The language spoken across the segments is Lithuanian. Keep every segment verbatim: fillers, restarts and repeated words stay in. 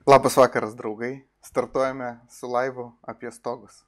Labas vakaras, draugai. Startuojame su laivu apie stogus.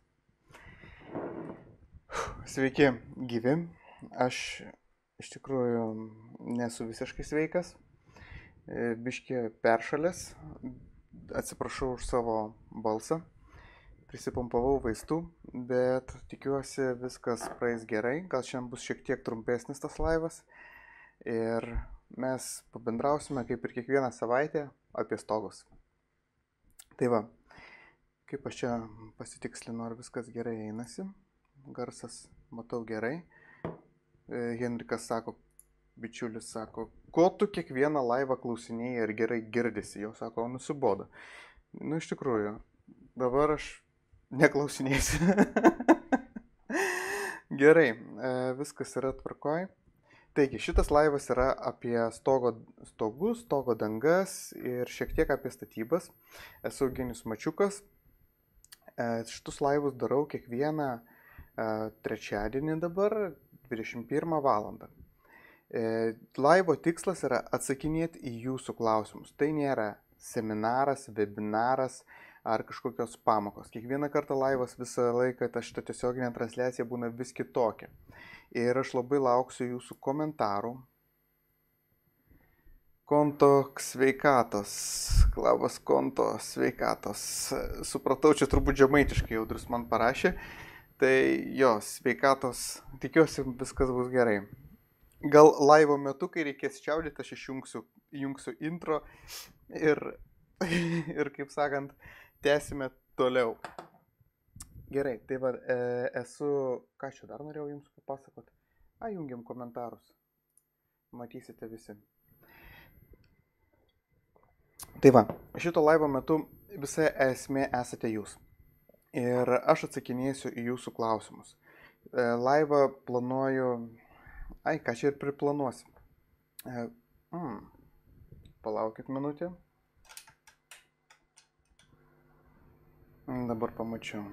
Sveiki, gyvi. Aš iš tikrųjų nesu visiškai sveikas. E, Biški peršalęs. Atsiprašau už savo balsą. Prisipumpavau vaistų, bet tikiuosi viskas praeis gerai. Gal šiandien bus šiek tiek trumpesnis tas laivas. Ir mes pabendrausime kaip ir kiekvieną savaitę apie stogus. Tai va, kaip aš čia pasitikslinu, ar viskas gerai einasi. Garsas matau gerai. Henrikas sako, bičiulis sako, ko tu kiekvieną laivą klausinėjai ir gerai girdisi. Jau sako, nusibodo. Nu, iš tikrųjų, dabar aš neklausinėsiu. Gerai, viskas yra tvarkoj. Taigi, šitas laivas yra apie stogo, stogus, stogo dangas ir šiek tiek apie statybas. Esu Eugenijus Mačiukas. Šitus laivus darau kiekvieną trečiadienį dabar, dvidešimt pirmą valandą. Laivo tikslas yra atsakinėti į jūsų klausimus. Tai nėra seminaras, webinaras ar kažkokios pamokos. Kiekvieną kartą laivas visą laiką, ta šita tiesioginė transliacija būna vis kitokia. Ir aš labai lauksiu jūsų komentarų. Konto sveikatos. Labas konto sveikatos. Supratau, čia turbūt žemaitiškai Audrius man parašė. Tai jo, sveikatos, tikiuosi viskas bus gerai. Gal laivo metu, kai reikės čiaudyti, aš išjungsiu įjungsiu intro ir, ir, kaip sakant, tęsime toliau. Gerai, tai va, e, esu, ką aš čia dar norėjau jums papasakoti? A, jungiam komentarus. Matysite visi. Tai va, šito laivo metu visa esmė esate jūs. Ir aš atsakinėsiu į jūsų klausimus. E, laivą planuoju... Ai, ką čia ir priplanuosim. E, mm, palaukit minutę. Dabar pamačiau.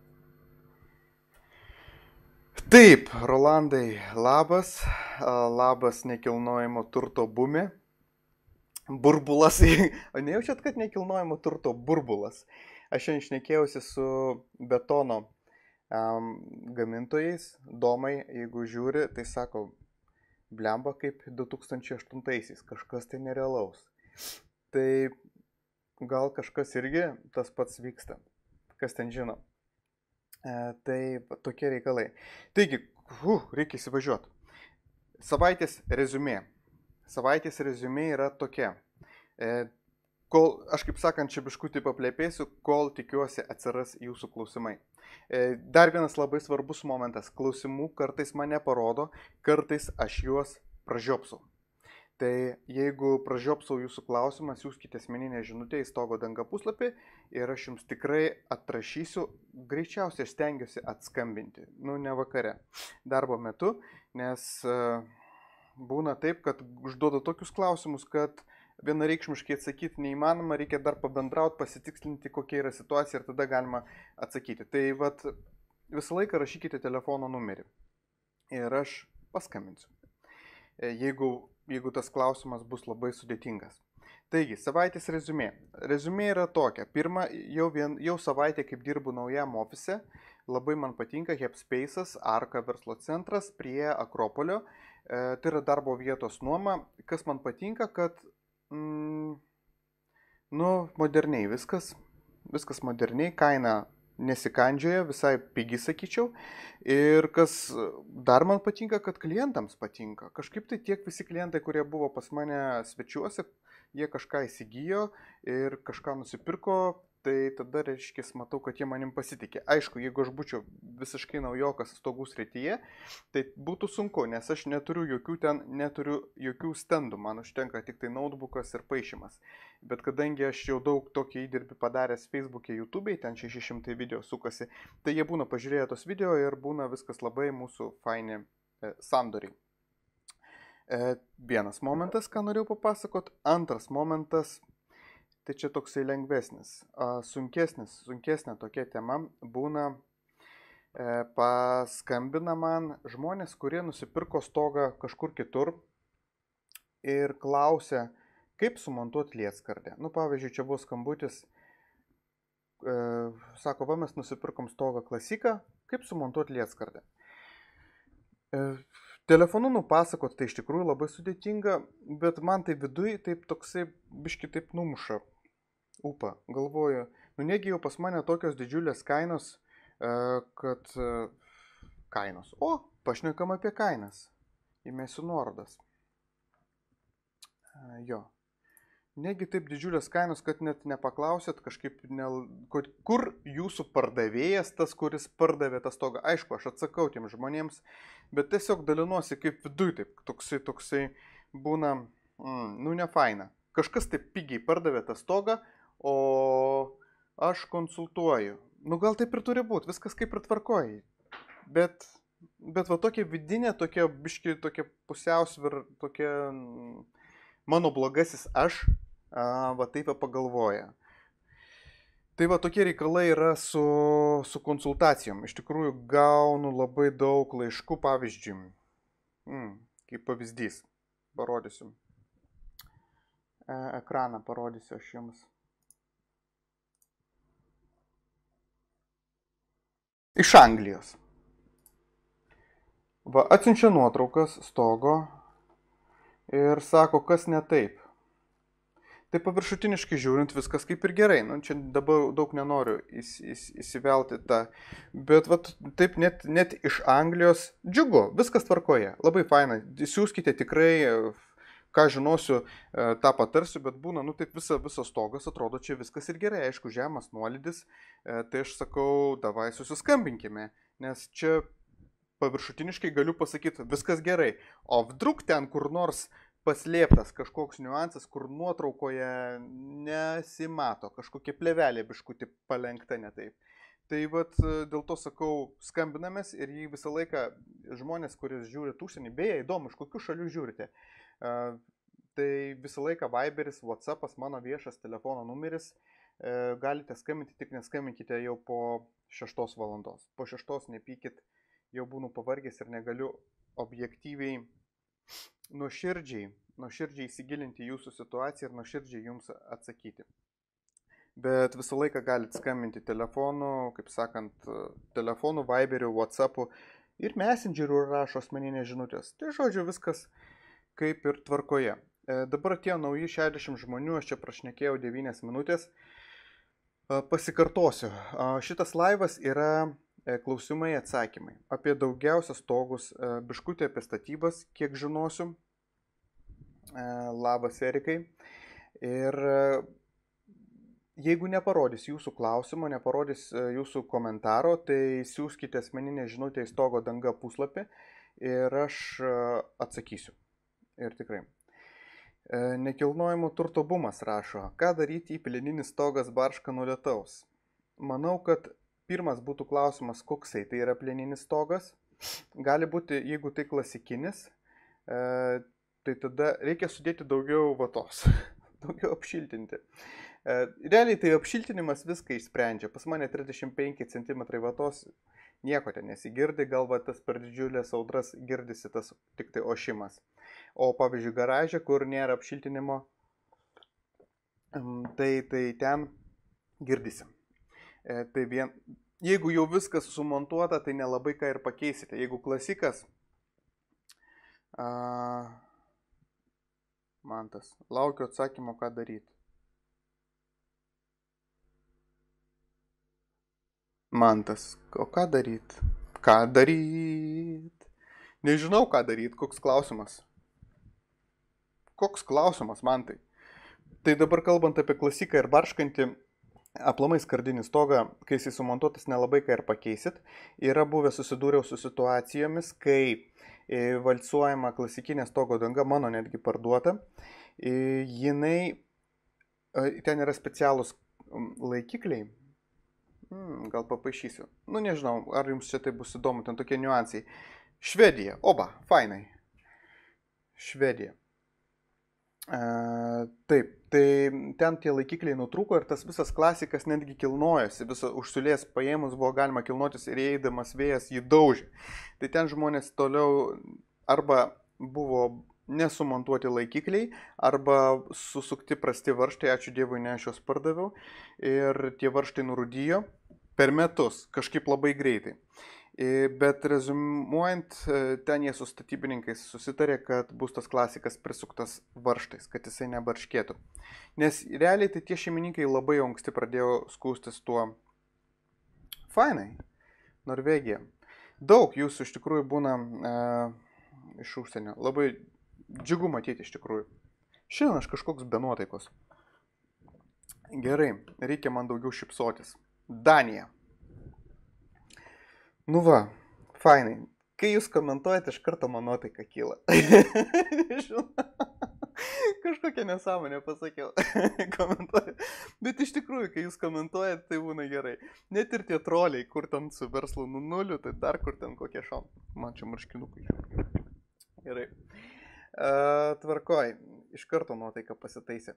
Taip, Rolandai, labas. Labas nekilnojamo turto bume. Burbulas. O nejaučiat, kad nekilnojamo turto burbulas? Aš šiandien šnekėjausi su betono um, gamintojais. Domai, jeigu žiūri, tai sako, blemba kaip du tūkstančiai aštuntaisiais. Kažkas tai nerealaus. Tai gal kažkas irgi tas pats vyksta. Kas ten žino. E, tai tokie reikalai. Taigi, uh, reikia įsivažiuoti. Savaitės reziumė. Savaitės reziumė yra tokia. E, kol, aš kaip sakant, čia biškutį paplėpėsiu, kol tikiuosi atsiras jūsų klausimai. E, dar vienas labai svarbus momentas. Klausimų kartais mane parodo, kartais aš juos pražiopsau. Tai jeigu pražiopsau jūsų klausimą, siųskite asmeninę žinutę į stogo danga puslapį ir aš jums tikrai atrašysiu, greičiausiai aš stengiuosi atskambinti, nu ne vakare, darbo metu, nes uh, būna taip, kad užduoda tokius klausimus, kad vienareikšmiškai atsakyti neįmanoma, reikia dar pabendrauti, pasitikslinti, kokia yra situacija ir tada galima atsakyti. Tai vat, visą laiką rašykite telefono numerį ir aš paskambinsiu, jeigu, jeigu tas klausimas bus labai sudėtingas. Taigi, savaitės reziumė. Reziumė yra tokia. Pirma, jau, vien, jau savaitę, kaip dirbu naujam ofise, labai man patinka Hepspace'as, Arka verslo centras prie Akropolio. E, tai yra darbo vietos nuoma. Kas man patinka, kad mm, nu, moderniai viskas. Viskas moderniai, kaina nesikandžioja, visai pigi sakyčiau. Ir kas dar man patinka, kad klientams patinka. Kažkaip tai tiek visi klientai, kurie buvo pas mane svečiuose, jie kažką įsigijo ir kažką nusipirko, tai tada, reiškia, matau, kad jie manim pasitikė. Aišku, jeigu aš būčiau visiškai naujokas stogų srityje, tai būtų sunku, nes aš neturiu jokių ten, neturiu jokių stendų, man užtenka tik tai notebookas ir paišymas. Bet kadangi aš jau daug tokį įdirbį padaręs Facebook'e, YouTube'e, ten šeši šimtai video sukasi, tai jie būna pažiūrėję tos video ir būna viskas labai mūsų faini e, sandoriai. E, vienas momentas, ką norėjau papasakot. Antras momentas, tai čia toksai lengvesnis. A, sunkesnis, sunkesnė tokia tema būna, e, paskambina man žmonės, kurie nusipirko stogą kažkur kitur ir klausia, Kaip sumontuoti lietskardę? Nu, pavyzdžiui, čia buvo skambutis, e, sako, va, mes nusipirkom stogą klasiką, kaip sumontuoti lietskardę? E, telefonu nupasakot, tai iš tikrųjų labai sudėtinga, bet man tai viduj taip toksai, biški taip numuša upą. Galvoju, nu negi jau pas mane tokios didžiulės kainos, e, kad e, kainos. O, pašnekam apie kainas. Įmėsiu nuorodas. E, jo. Negi taip didžiulės kainos, kad net nepaklausėt kažkaip, ne, kur, kur jūsų pardavėjas, tas, kuris pardavė tą stogą. Aišku, aš atsakau tiem žmonėms, bet tiesiog dalinuosi kaip viduj, taip, toksai, toksai būna, mm, nu, ne faina. Kažkas taip pigiai pardavė tą stogą, o aš konsultuoju. Nu, gal taip ir turi būti, viskas kaip ir tvarkoji. Bet, bet va tokia vidinė, tokia biški, tokia pusiausvyra, tokia mano blogasis aš, a, va taip pagalvoja. Tai va tokie reikalai yra su, su konsultacijom. Iš tikrųjų gaunu labai daug laiškų, pavyzdžiui. Mm, kaip pavyzdys. Parodysiu. E, ekraną parodysiu aš jums. Iš Anglijos. Va, atsiunčia nuotraukas stogo ir sako, kas ne taip. Tai paviršutiniškai žiūrint viskas kaip ir gerai. Nu, čia dabar daug nenoriu įs, įs, įsivelti tą. Bet vat, taip net, net iš Anglijos džiugu, viskas tvarkoje. Labai faina. Siūskite tikrai, ką žinosiu, tą patarsiu, bet būna, nu taip visa, visas stogas, atrodo, čia viskas ir gerai. Aišku, žemas nuolydis. Tai aš sakau, davai susiskambinkime. Nes čia paviršutiniškai galiu pasakyti, viskas gerai. O vdruk ten kur nors paslėptas kažkoks niuansas, kur nuotraukoje nesimato, kažkokie plevelė biškutį palenkta ne taip. Tai vat dėl to sakau, skambinamės ir jį visą laiką žmonės, kuris žiūri užsienį, beje, įdomu, iš kokių šalių žiūrite. Uh, tai visą laiką Viberis, WhatsAppas, mano viešas telefono numeris, uh, galite skambinti, tik neskambinkite jau po šeštos valandos. Po šeštos nepykit, jau būnu pavargęs ir negaliu objektyviai nuoširdžiai, nuoširdžiai įsigilinti jūsų situaciją ir nuoširdžiai jums atsakyti. Bet visą laiką galite skambinti telefonu, kaip sakant, telefonu, Viberiu, WhatsAppu ir Messengeriu rašo asmeninės žinutės. Tai žodžiu viskas kaip ir tvarkoje. E, dabar atėjo nauji šešiasdešimt žmonių, aš čia prašnekėjau devynias minutės. E, pasikartosiu, e, šitas laivas yra klausimai atsakymai. Apie daugiausia stogus, biškutė apie statybas, kiek žinosiu. Labas, Erikai. Ir jeigu neparodys jūsų klausimo, neparodys jūsų komentaro, tai siūskite asmeninę žinutę į stogo danga puslapį ir aš atsakysiu. Ir tikrai. Nekilnojamo turto bumas rašo, ką daryti, jei plieninis stogas barška nuo lietaus. Manau, kad pirmas būtų klausimas, koksai tai yra plieninis stogas. Gali būti, jeigu tai klasikinis, e, tai tada reikia sudėti daugiau vatos, daugiau apšiltinti. E, realiai tai apšiltinimas viską išsprendžia. Pas mane trisdešimt penki centimetrai vatos, nieko ten nesigirdi, gal va tas per didžiulės audras girdisi tas tik tai ošimas. O pavyzdžiui garaže, kur nėra apšiltinimo, tai, tai ten girdisi. E, tai vien, jeigu jau viskas sumontuota, tai nelabai ką ir pakeisite. Jeigu klasikas, a, Mantas, laukiu atsakymo, ką daryti. Mantas, o ką daryti? Ką daryti? Nežinau, ką daryti, koks klausimas. Koks klausimas, Mantai? Tai dabar kalbant apie klasiką ir barškantį, aplamai skardinį stogą, kai jis sumontuotas, nelabai ką ir pakeisit. Yra buvę susidūriau su situacijomis, kai valcuojama klasikinė stogo danga, mano netgi parduota. Jinai, ten yra specialūs laikikliai. Hmm, gal papaišysiu. Nu nežinau, ar jums čia tai bus įdomu, ten tokie niuansai. Švedija, oba, fainai. Švedija. E, taip, tai ten tie laikikliai nutrūko ir tas visas klasikas netgi kilnojosi, visą užsiulės paėmus buvo galima kilnotis ir įeidamas vėjas jį daužė. Tai ten žmonės toliau arba buvo nesumontuoti laikikliai arba susukti prasti varžtai, ačiū Dievui, ne aš juos pardaviau, ir tie varžtai nurūdijo per metus, kažkaip labai greitai. Bet rezumuojant, ten jie su statybininkais susitarė, kad bus tas klasikas prisuktas varžtais, kad jisai nebarškėtų. Nes realiai tai tie šeimininkai labai anksti pradėjo skūstis tuo. Fainai, Norvegija. Daug jūsų iš tikrųjų būna e, iš užsienio. Labai džiugu matyti iš tikrųjų. Šiandien aš kažkoks be nuotaikos. Gerai, reikia man daugiau šypsotis. Danija. Nu va, fainai. Kai jūs komentuojate, iš karto man nuotaika kyla. Kažkokią nesąmonę pasakiau. Komentuoju. Bet iš tikrųjų, kai jūs komentuojate, tai būna gerai. Net ir tie troliai, kur ten su verslu nu nuliu, tai dar kur ten kokie šom. Man čia marškinukai. Gerai. Uh, tvarkoj. Iš karto nuotaika pasitaisė.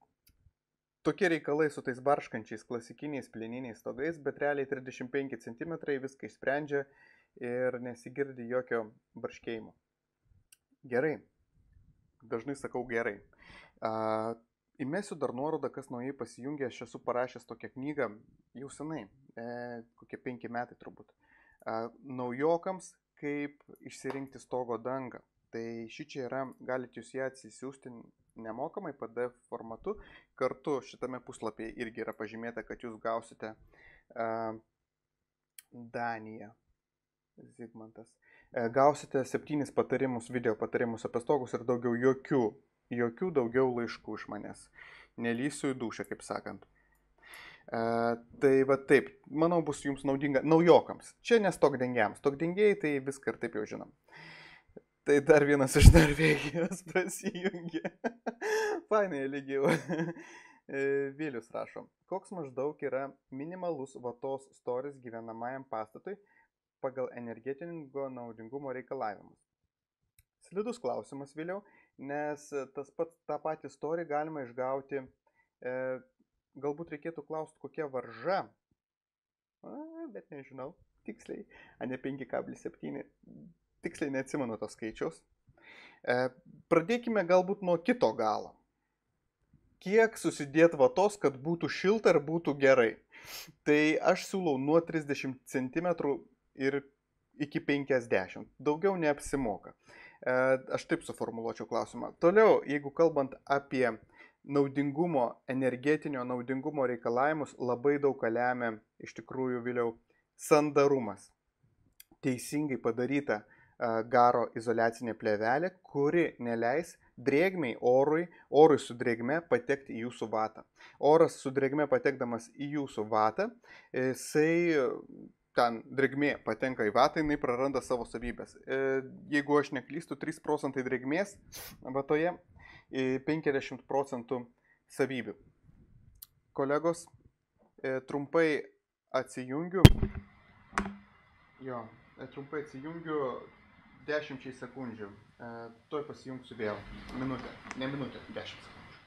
Tokie reikalai su tais barškančiais klasikiniais plieniniais stogais, bet realiai trisdešimt penki centimetrai viską išsprendžia ir nesigirdi jokio barškėjimo. Gerai. Dažnai sakau gerai. Uh, įmesiu dar nuorodą, kas naujai pasijungė. Aš esu parašęs tokią knygą jau senai, e, kokie penki metai turbūt. Uh, naujokams, kaip išsirinkti stogo dangą. Tai šičia yra, galite jūs ją atsisiųsti nemokamai P D F formatu. Kartu šitame puslapyje irgi yra pažymėta, kad jūs gausite uh, Danija, Zigmantas. Uh, gausite septynis patarimus, video patarimus apie stogus ir daugiau jokių, jokių daugiau laiškų iš manęs. Nelysiu į dušę, kaip sakant. Uh, tai va taip, manau, bus jums naudinga naujokams. Čia ne stogdengiams. Stogdengiai tai viską ir taip jau žinom. Tai dar vienas iš Norvegijos prasijungė. Fainai, lygiau. Vilius rašo. Koks maždaug yra minimalus vatos storis gyvenamajam pastatui pagal energetingo naudingumo reikalavimus? Slidus klausimas, Viliau, nes tas pat, tą patį storį galima išgauti, e, galbūt reikėtų klausti, kokia varža, a, bet nežinau, tiksliai, a ne penki kablelis septyni. Tiksliai neatsimenu to skaičiaus. E, pradėkime galbūt nuo kito galo. Kiek susidėt vatos, kad būtų šilta ir būtų gerai? Tai aš siūlau nuo trisdešimt centimetrų ir iki penkiasdešimt. Daugiau neapsimoka. E, aš taip suformuluočiau klausimą. Toliau, jeigu kalbant apie naudingumo, energetinio naudingumo reikalavimus, labai daug ką lemia iš tikrųjų, Viliau, sandarumas. Teisingai padaryta garo izoliacinė plėvelė, kuri neleis drėgmei orui, orui su drėgme patekti į jūsų vatą. Oras su drėgme patekdamas į jūsų vatą, jisai ten drėgmė patenka į vatą, jinai praranda savo savybės. Jeigu aš neklystu, trys procentai drėgmės vatoje, penkiasdešimt procentų savybių. Kolegos, trumpai atsijungiu. Jo, trumpai atsijungiu. Dešimčiai sekundžių. E, toj pasijungsiu vėl. Minutę. Ne minutę. Dešimt sekundžių.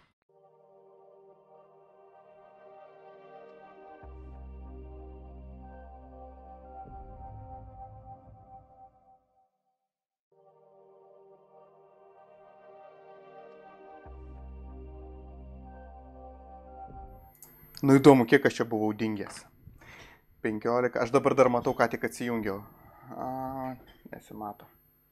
Nu įdomu, kiek aš čia buvau dingęs. penkiolika. Aš dabar dar matau, ką tik atsijungiau. A, nesimato.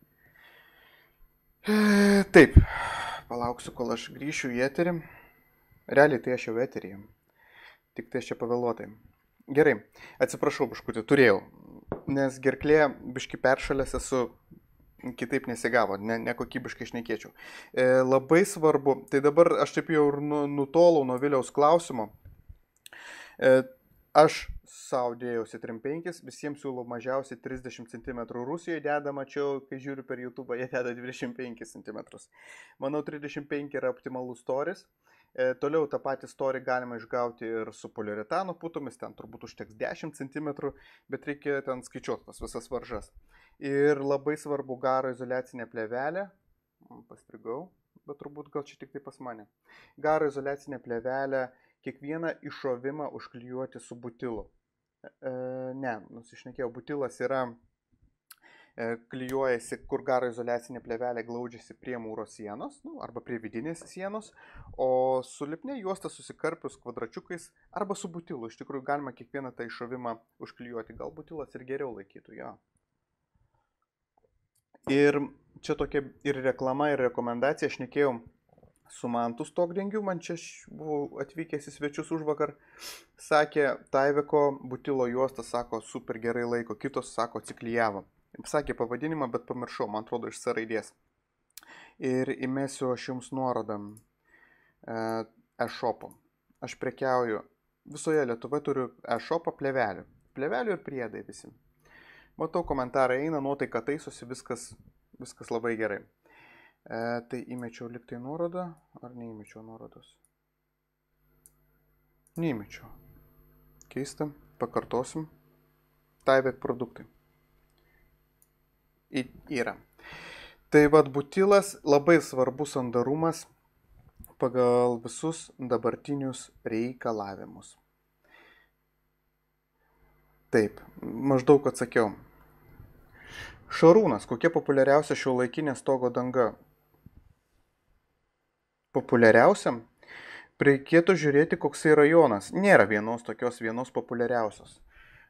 Taip, palauksiu, kol aš grįšiu į eterį. Realiai tai aš jau eteryje. Tik tai aš čia pavėluotai. Gerai, atsiprašau, biškutį, turėjau. Nes gerklė biški peršalęs esu, kitaip nesigavo, ne, nekokybiškai šnekėčiau. E, labai svarbu, tai dabar aš taip jau ir nutolau nuo Viliaus klausimo. E, aš sau dėjausi trim penkis, visiems siūlau mažiausiai trisdešimt centimetrų. Rusijoje deda, mačiau, kai žiūriu per YouTube, jie deda dvidešimt penkis centimetrus. Manau, trisdešimt penki yra optimalus storis. E, toliau tą patį storį galima išgauti ir su poliuretano putomis, ten turbūt užteks dešimt centimetrų, bet reikia ten skaičiuoti tas visas varžas. Ir labai svarbu garo izoliacinė plėvelė. Pastrigau, bet turbūt gal čia tik tai pas mane. Garo izoliacinė plėvelė, kiekvieną iššovimą užklijuoti su butilu. E, ne, nusišnekėjau, butilas yra Klijuojasi, kur garo izoliacinė plėvelė glaudžiasi prie mūro sienos, nu, arba prie vidinės sienos, o su lipnia juosta susikarpius kvadračiukais arba su butilu. Iš tikrųjų galima kiekvieną tą iššovimą užklijuoti. Gal butilas ir geriau laikytų, jo. Ir čia tokia ir reklama, ir rekomendacija. Aš nekėjau su Mantu Stogdengiu, man čia buvau atvykęs į svečius už vakar. Sakė, Taiveko butilo juosta, sako, super gerai laiko, kitos, sako, ciklijavo. Sakė pavadinimą, bet pamiršau, man atrodo, iš S raidės. Ir įmesiu aš jums nuorodą e-shop'o. Aš prekiauju, visoje Lietuvoje turiu e-shop'ą plėvelių. Plėvelių ir priedai visi. Matau, komentarai eina, nuotaika taisosi, viskas, viskas labai gerai. E, tai įmečiau liktai nuorodą, ar neįmečiau nuorodos? Neįmečiau. Keista, pakartosim. Taivek produktai. Į, yra. Tai vad butilas labai svarbus sandarumas pagal visus dabartinius reikalavimus. Taip, maždaug atsakiau. Šarūnas, kokia populiariausia šiuolaikinė stogo danga? Populiariausia? Reikėtų žiūrėti, koksai rajonas. Nėra vienos tokios vienos populiariausios.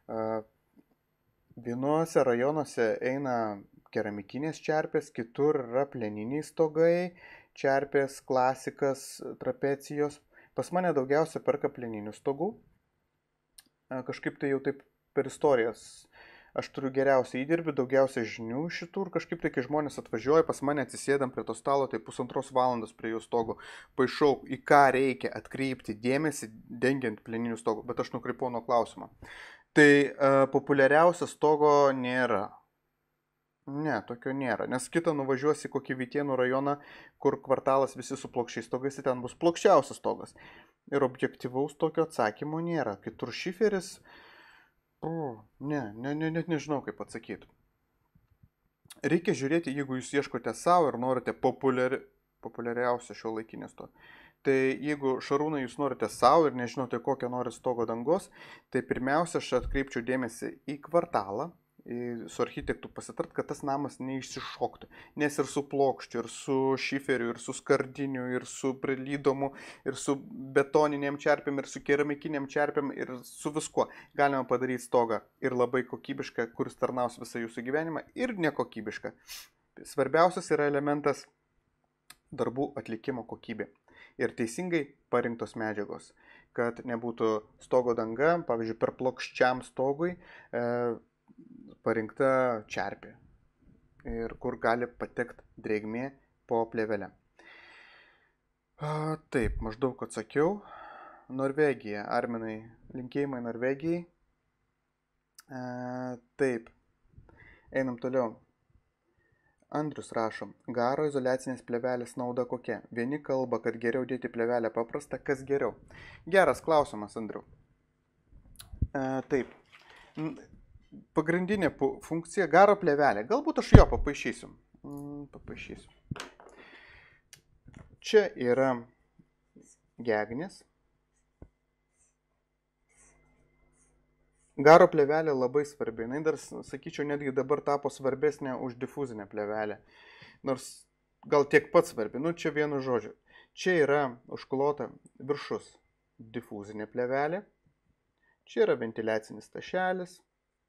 Vienuose rajonuose eina keramikinės čerpės, kitur yra pleniniai stogai, čerpės, klasikas, trapecijos. Pas mane daugiausia perka pleninių stogų. Kažkaip tai jau taip per istorijas. Aš turiu geriausią įdirbį, daugiausia žinių šitų ir kažkaip tai, kai žmonės atvažiuoja, pas mane atsisėdam prie to stalo, tai pusantros valandos prie jų stogo paišau, į ką reikia atkreipti dėmesį, dengiant pleninių stogų, bet aš nukreipau nuo klausimo. Tai uh, populiariausio stogo nėra. Ne, tokio nėra, nes kitą nuvažiuosi kokį Vytėnų rajoną, kur kvartalas visi su plokščiais stogais, tai ten bus plokščiausias stogas. Ir objektyvaus tokio atsakymo nėra. Kitur šiferis... O, ne, ne, ne, net nežinau kaip atsakyti. Reikia žiūrėti, jeigu jūs ieškote savo ir norite populiari, populiariausią šiuolaikinę stogą. Tai jeigu Šarūnai jūs norite savo ir nežinote kokią nori stogo dangos, tai pirmiausia aš atkreipčiau dėmesį į kvartalą, į, su architektu pasitart, kad tas namas neišsišoktų. Nes ir su plokščiu, ir su šiferiu, ir su skardiniu, ir su prilydomu, ir su betoniniam čerpėm, ir su keramikiniam čerpėm, ir su viskuo. Galima padaryti stogą ir labai kokybišką, kuris tarnaus visą jūsų gyvenimą, ir nekokybišką. Svarbiausias yra elementas darbų atlikimo kokybė. Ir teisingai parinktos medžiagos, kad nebūtų stogo danga, pavyzdžiui, per plokščiam stogui, e, parinkta čerpė ir kur gali patekti drėgmė po plėvelę. A, taip, maždaug atsakiau. Norvegija, Arminai, linkėjimai Norvegijai. A, taip, einam toliau. Andrius rašo, garo izoliacinės plėvelės nauda kokia? Vieni kalba, kad geriau dėti plėvelę paprastą, kas geriau? Geras klausimas, Andriu. A, taip. Pagrindinė funkcija garo plėvelė. Galbūt aš jo papaišysiu. Papaišysiu. Čia yra gegnis. Garo plėvelė labai svarbi. Na, dar, sakyčiau, netgi dabar tapo svarbesnė už difuzinę plėvelę. Nors gal tiek pat svarbi. Nu, čia vienu žodžiu. Čia yra užklota viršus difuzinė plėvelė. Čia yra ventiliacinis tašelis.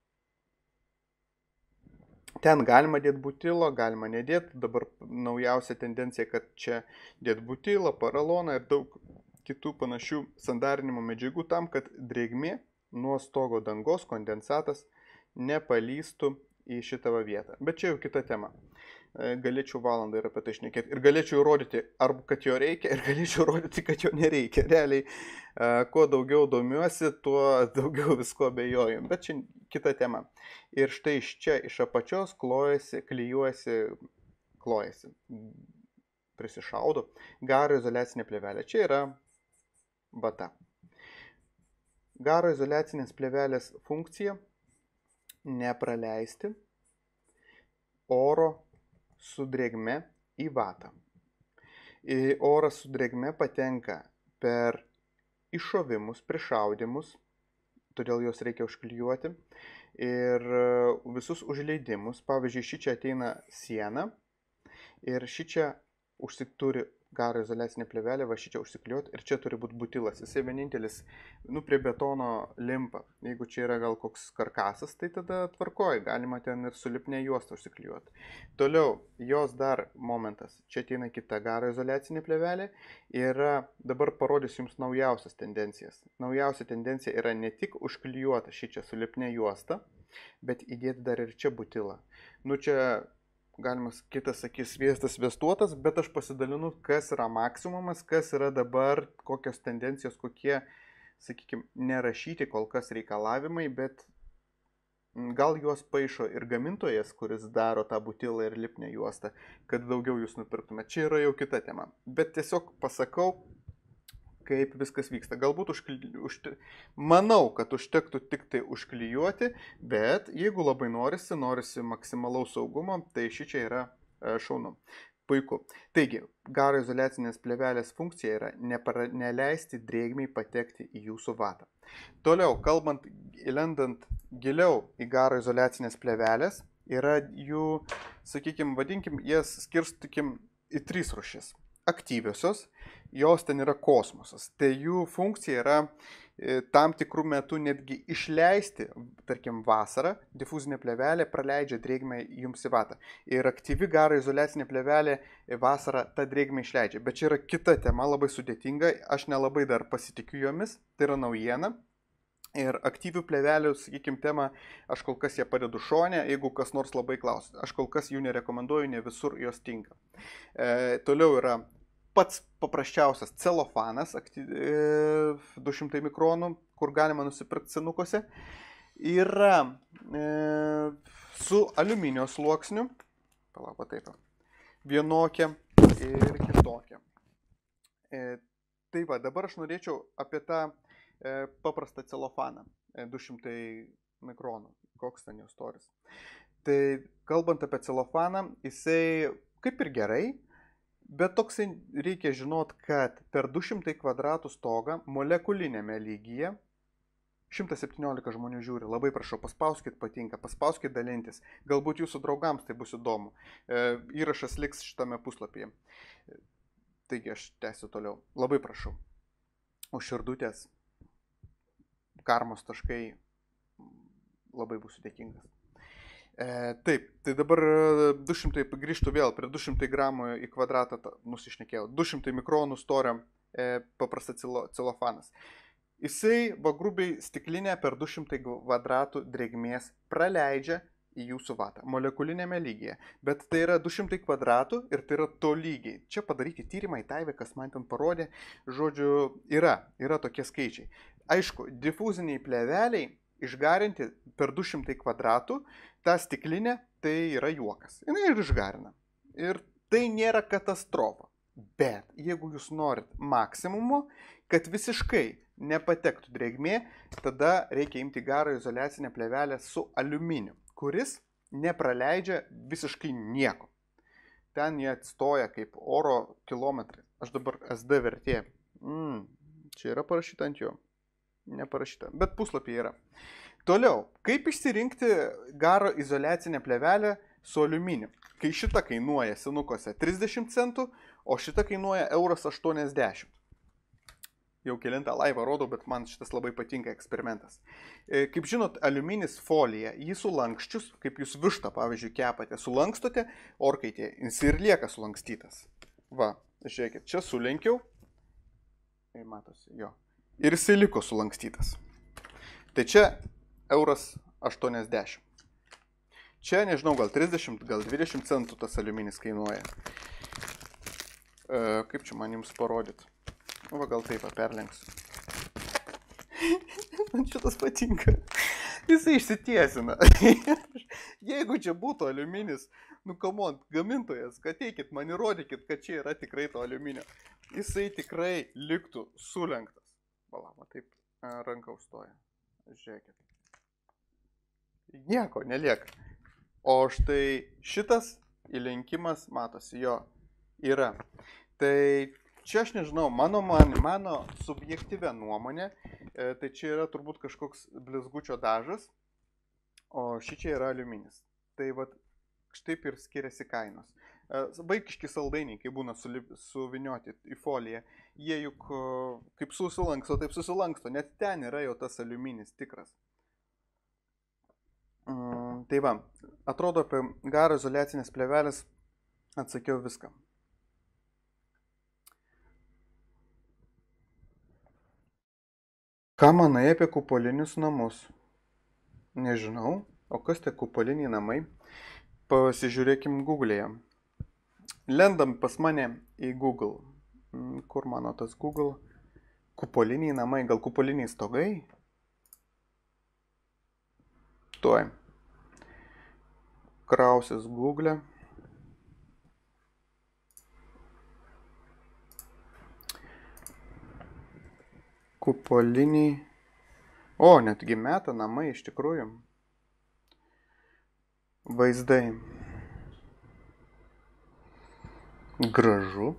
Ten galima dėti butilo, galima nedėti. Dabar naujausia tendencija, kad čia dėti butilo, paraloną ir daug kitų panašių sandarinimo medžiagų tam, kad drėgmė nuo stogo dangos kondensatas nepalystų į šitą vietą. Bet čia jau kita tema. Galėčiau valandą ir apie tai šnekėti. Ir galėčiau įrodyti, ar kad jo reikia, ir galėčiau įrodyti, kad jo nereikia. Realiai, kuo daugiau domiuosi, tuo daugiau visko abejoju. Bet čia kita tema. Ir štai iš čia, iš apačios, klojasi, klijuojasi, klojasi, prisišaudo garo izoliacinė plėvelė. Čia yra bata. Garo izoliacinės plėvelės funkcija – nepraleisti oro su drėgme į vatą. Oras su drėgme patenka per iššovimus, prišaudimus, todėl juos reikia užklijuoti. Ir visus užleidimus, pavyzdžiui, ši čia ateina siena ir ši čia užsituri garo izoliacinė plėvelė, va ši čia užsiklijuoti ir čia turi būti butilas. Jisai vienintelis, nu, prie betono limpa. Jeigu čia yra gal koks karkasas, tai tada tvarkoji, galima ten ir su lipne juosta užsiklijuoti. Toliau, jos dar momentas, čia ateina kita garo izoliacinė plėvelė ir dabar parodysiu jums naujausias tendencijas. Naujausia tendencija yra ne tik užklijuota ši čia su lipne juosta, bet įdėti dar ir čia butilą. Nu, čia galima, kitas sakys, sviestas sviestuotas, bet aš pasidalinu, kas yra maksimumas, kas yra dabar, kokios tendencijos, kokie, sakykime, nerašyti kol kas reikalavimai, bet gal juos paišo ir gamintojas, kuris daro tą butilą ir lipnę juostą, kad daugiau jūs nupirktume. Čia yra jau kita tema. Bet tiesiog pasakau, kaip viskas vyksta. Galbūt užkli... užte... manau, kad užtektų tik tai užklijuoti, bet jeigu labai norisi, norisi maksimalaus saugumo, tai ši čia yra e, šaunu. Puiku. Taigi, garo izoliacinės plėvelės funkcija yra nepara... neleisti drėgmei patekti į jūsų vatą. Toliau, kalbant, įlendant giliau į garo izoliacinės plėvelės, yra jų, sakykime, vadinkim, jas skirstykim į tris rūšis. Aktyviosios, jos ten yra kosmosas. Tai jų funkcija yra e, tam tikrų metų netgi išleisti, tarkim vasarą, difuzinė plėvelė praleidžia drėgmę jums į vatą. Ir aktyvi garo izoliacinė plėvelė vasarą tą drėgmę išleidžia. Bet čia yra kita tema, labai sudėtinga, aš nelabai dar pasitikiu jomis, tai yra naujiena. Ir aktyvių plėvelių, sakykime, temą, aš kol kas ją padedu šone, jeigu kas nors labai klausia. Aš kol kas jų nerekomenduoju, ne visur jos tinka. E, toliau yra pats paprasčiausias celofanas, du šimtai mikronų, kur galima nusipirkti senukose, yra e, su aliuminio sluoksniu, palauk, taip, vienokia ir kitokia. E, tai va, dabar aš norėčiau apie tą e, paprastą celofaną, e, du šimtai mikronų, koks ten jo storis. Tai kalbant apie celofaną, jisai kaip ir gerai, bet toksai reikia žinot, kad per du šimtai kvadratų stogą molekulinėme lygyje šimtas septyniolika žmonių žiūri. Labai prašau, paspauskit patinka, paspauskit dalintis. Galbūt jūsų draugams tai bus įdomu. E, įrašas liks šitame puslapyje. Taigi aš tęsiu toliau. Labai prašau. Už širdutės, karmos taškai, labai būsiu dėkingas. E, taip, tai dabar du šimtai, grįžtų vėl prie du šimtai gramų į kvadratą, nusišnekėjau, du šimtai mikronų storio e, paprasta celofanas. Jisai, va grubiai, stiklinę per du šimtai kvadratų drėgmės praleidžia į jūsų vatą, molekulinėme lygyje. Bet tai yra du šimtai kvadratų ir tai yra to lygiai. Čia padaryti tyrimai, Taivė, kas man ten parodė, žodžiu, yra, yra tokie skaičiai. Aišku, difuziniai plėveliai išgarinti per du šimtai kvadratų, ta stiklinė tai yra juokas. Jis ir išgarina. Ir tai nėra katastrofa. Bet jeigu jūs norit maksimumo, kad visiškai nepatektų drėgmė, tada reikia imti garo izoliacinę plėvelę su aliuminiu, kuris nepraleidžia visiškai nieko. Ten jie atstoja kaip oro kilometrai. Aš dabar S D vertė. Mm, čia yra parašyta ant jo. Neparašyta, bet puslapyje yra. Toliau, kaip išsirinkti garo izoliacinę plėvelę su aliuminiu? Kai šita kainuoja senukose trisdešimt centų, o šita kainuoja euras aštuoniasdešimt. Jau kelintą laivą rodau, bet man šitas labai patinka eksperimentas. Kaip žinot, aliuminis folija, jį sulankščius, kaip jūs vištą, pavyzdžiui, kepate, sulankstote orkaitėje, jis ir lieka sulankstytas. Va, žiūrėkit, čia sulenkiau. Tai matosi, jo. Ir jis liko sulankstytas. Tai čia euras aštuoniasdešimt. Čia, nežinau, gal trisdešimt, gal dvidešimt centų tas aliuminis kainuoja. E, kaip čia man jums parodyti? Va, gal taip, perlenksiu. Man šitas patinka. Jisai išsitiesina. Jeigu čia būtų aliuminis, nu, come on, gamintojas, kad teikit man įrodykit, kad čia yra tikrai to aliuminio. Jisai tikrai liktų sulenktas. Balama, taip, ranka užstoja. Žiūrėkit. Nieko nelieka. O štai šitas įlenkimas, matosi, jo yra. Tai čia aš nežinau, mano, man, mano subjektyvia nuomonė, E, tai čia yra turbūt kažkoks blizgučio dažas, o ši čia yra aliuminis. Tai vat, štaip ir skiriasi kainos. E, vaikiški saldainiai, kai būna suvinioti į foliją, jie juk kaip susilanksto, taip susilanksto, net ten yra jau tas aliuminis tikras. Mm, tai va, atrodo apie garo izoliacinės plėvelės atsakiau viską. Ką manai apie kupolinius namus? Nežinau, o kas tie kupoliniai namai? Pasižiūrėkim Google'e. Lendam pas mane į Google. Kur mano tas Google? Kupoliniai namai, gal kupoliniai stogai? Tuoj. Krausis Google. Kupoliniai. O, netgi meta namai iš tikrųjų. Vaizdai. Gražu.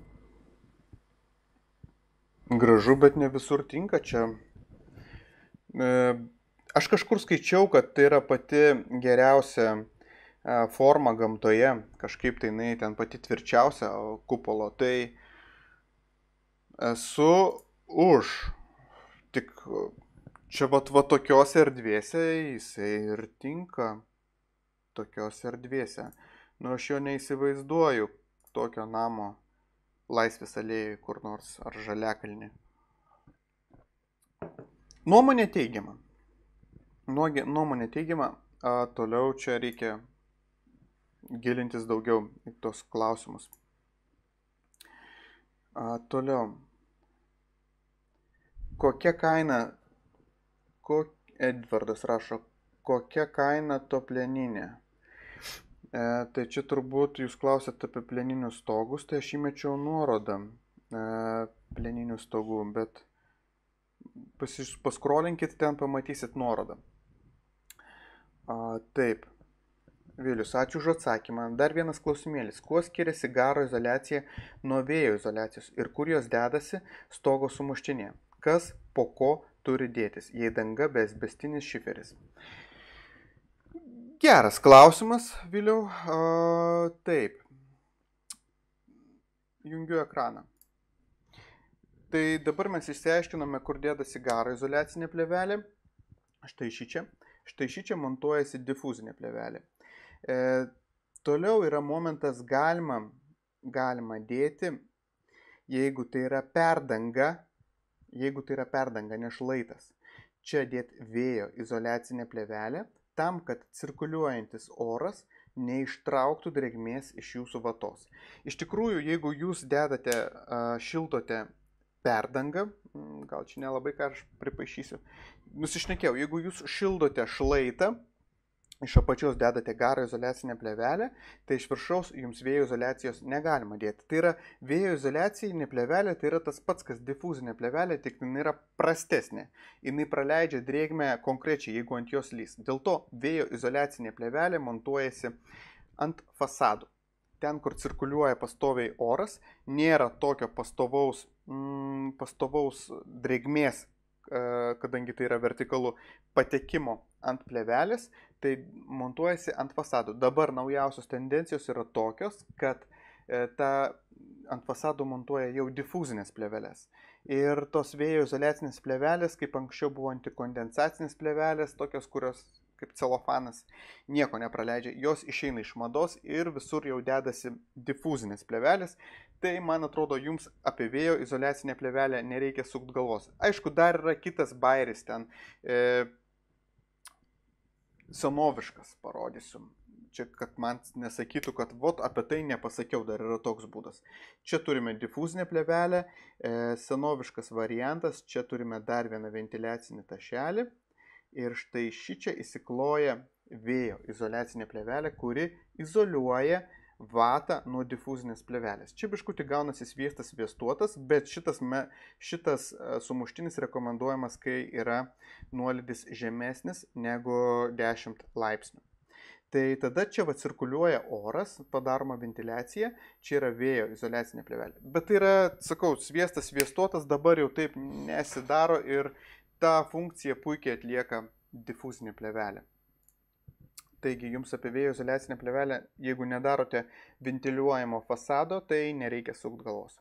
Gražu, bet ne visur tinka čia. E, aš kažkur skaičiau, kad tai yra pati geriausia e, forma gamtoje. Kažkaip tai jinai ten pati tvirčiausia kupolo. Tai esu už. Tik čia vat va tokiose erdvėse jisai ir tinka. Tokiose erdvėse. Nu, aš jo neįsivaizduoju tokio namo Laisvės alėjai kur nors ar Žaliakalnį. Nuomonė teigiama. Nuomonė teigiama. A, toliau čia reikia gilintis daugiau į tos klausimus. A, toliau. Kokia kaina, kok, Edvardas rašo, kokia kaina to plieninė? E, tai čia turbūt jūs klausėte apie plieninius stogus, tai aš įmečiau nuorodą e, plieninių stogų, bet pasis, paskrolinkit, ten pamatysit nuorodą. A, taip, Vilius, ačiū už atsakymą. Dar vienas klausimėlis. Kuo skiriasi garo izoliacija nuo vėjo izoliacijos ir kur jos dedasi stogo sumuštinėje? Kas po ko turi dėtis, jei danga be asbestinis šiferis? Geras klausimas, Viliau. A, taip. Jungiu ekraną. Tai dabar mes išsiaiškinome, kur dėdasi garo izoliacinė plėvelė. Štai ši čia. Štai ši čia montuojasi difuzinė plėvelė. E, toliau yra momentas galima, galima dėti, jeigu tai yra perdanga, jeigu tai yra perdanga, ne šlaitas. Čia dėti vėjo izoliacinė plėvelė, tam, kad cirkuliuojantis oras neištrauktų drėgmės iš jūsų vatos. Iš tikrųjų, jeigu jūs dedate, šildote perdangą, gal čia nelabai ką aš pripaišysiu, nusišnekėjau, jeigu jūs šildote šlaitą, iš apačios dedate garo izoliacinę plėvelę, tai iš viršaus jums vėjo izoliacijos negalima dėti. Tai yra vėjo izoliacinė plėvelė, tai yra tas pats, kas difuzinė plėvelė, tik jinai yra prastesnė. Jinai praleidžia drėgmę konkrečiai, jeigu ant jos lys. Dėl to vėjo izoliacinė plėvelė montuojasi ant fasadų. Ten, kur cirkuliuoja pastoviai oras, nėra tokio pastovaus, mm, pastovaus drėgmės, kadangi tai yra vertikalų patekimo ant plėvelės, tai montuojasi ant fasadų. Dabar naujausios tendencijos yra tokios, kad ta ant fasadų montuoja jau difuzinės plėvelės. Ir tos vėjo izoliacinės plėvelės, kaip anksčiau buvo antikondensacinės plėvelės, tokios, kurios kaip celofanas nieko nepraleidžia, jos išeina iš mados ir visur jau dedasi difuzinės plėvelės. Tai, man atrodo, jums apie vėjo izoliacinę plėvelę nereikia sukt galvos. Aišku, dar yra kitas bairis ten, e, senoviškas, parodysiu. Čia, kad man nesakytų, kad vot apie tai nepasakiau, dar yra toks būdas. Čia turime difuzinę plėvelę, e, senoviškas variantas, čia turime dar vieną ventiliacinį tašelį. Ir štai ši čia įsikloja vėjo izoliacinė plėvelė, kuri izoliuoja vatą nuo difuzinės plėvelės. Čia biškutį gaunasi sviestas sviestuotas, bet šitas, me, šitas sumuštinis rekomenduojamas, kai yra nuolydis žemesnis negu dešimt laipsnių. Tai tada čia va cirkuliuoja oras, padaroma ventiliacija, čia yra vėjo izoliacinė plėvelė. Bet tai yra, sakau, sviestas sviestuotas dabar jau taip nesidaro ir tą funkciją puikiai atlieka difuzinė plėvelė. Taigi jums apie vėjo izoliacinę plėvelę, jeigu nedarote ventiliuojamo fasado, tai nereikia sukti galvos.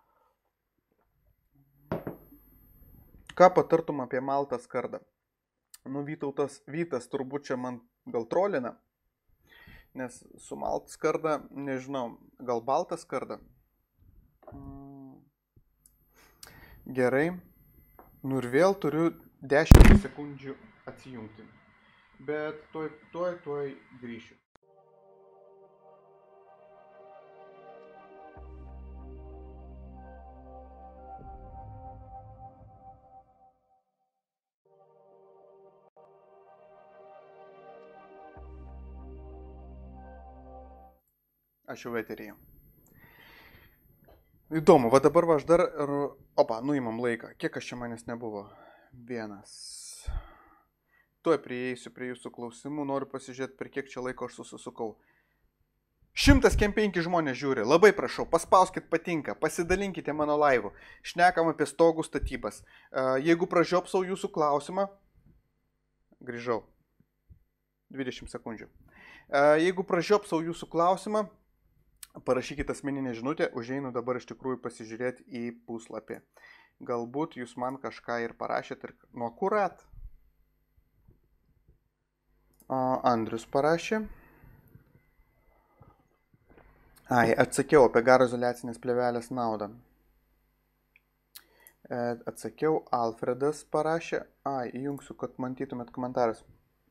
Ką patartum apie maltą skardą? Nu, Vytautas, Vytas turbūt čia man gal trolina, nes su maltą skarda, nežinau, gal baltą skardą? Gerai. Nu ir vėl turiu dešimt sekundžių atsijungti. Bet tuoj, tuoj, tuoj grįšiu. Aš jau eteryje. Įdomu, va dabar va aš dar... Opa, nuimam laiką. Kiek aš čia manęs nebuvo? Vienas. Tuoj prieisiu prie jūsų klausimų. Noriu pasižiūrėti, per kiek čia laiko aš susisukau. šimtas penki žmonės žiūri. Labai prašau, paspauskit patinka, pasidalinkite mano laivu. Šnekam apie stogų statybas. Jeigu pražiopsau jūsų klausimą... Grįžau. dvidešimt sekundžių. Jeigu pražiopsau jūsų klausimą, parašykite asmeninę žinutę, užeinu dabar iš tikrųjų pasižiūrėti į puslapį. Galbūt jūs man kažką ir parašėt ir nuo kurat. Andrius parašė. Ai, atsakiau apie garo izoliacinės plėvelės naudą. Atsakiau, Alfredas parašė. Ai, įjungsiu, kad matytumėt komentaras.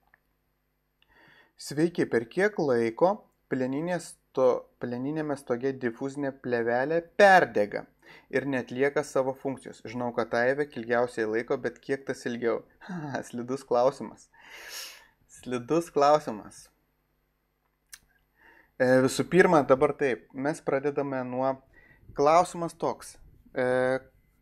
Sveiki, per kiek laiko plieninės to plieninėme stoge difuzinė plėvelė perdega ir netlieka savo funkcijos. Žinau, kad Aivek ilgiausiai laiko, bet kiek tas ilgiau? Slidus klausimas. Slidus klausimas. E, visų pirma, dabar taip, mes pradedame nuo klausimas toks. E,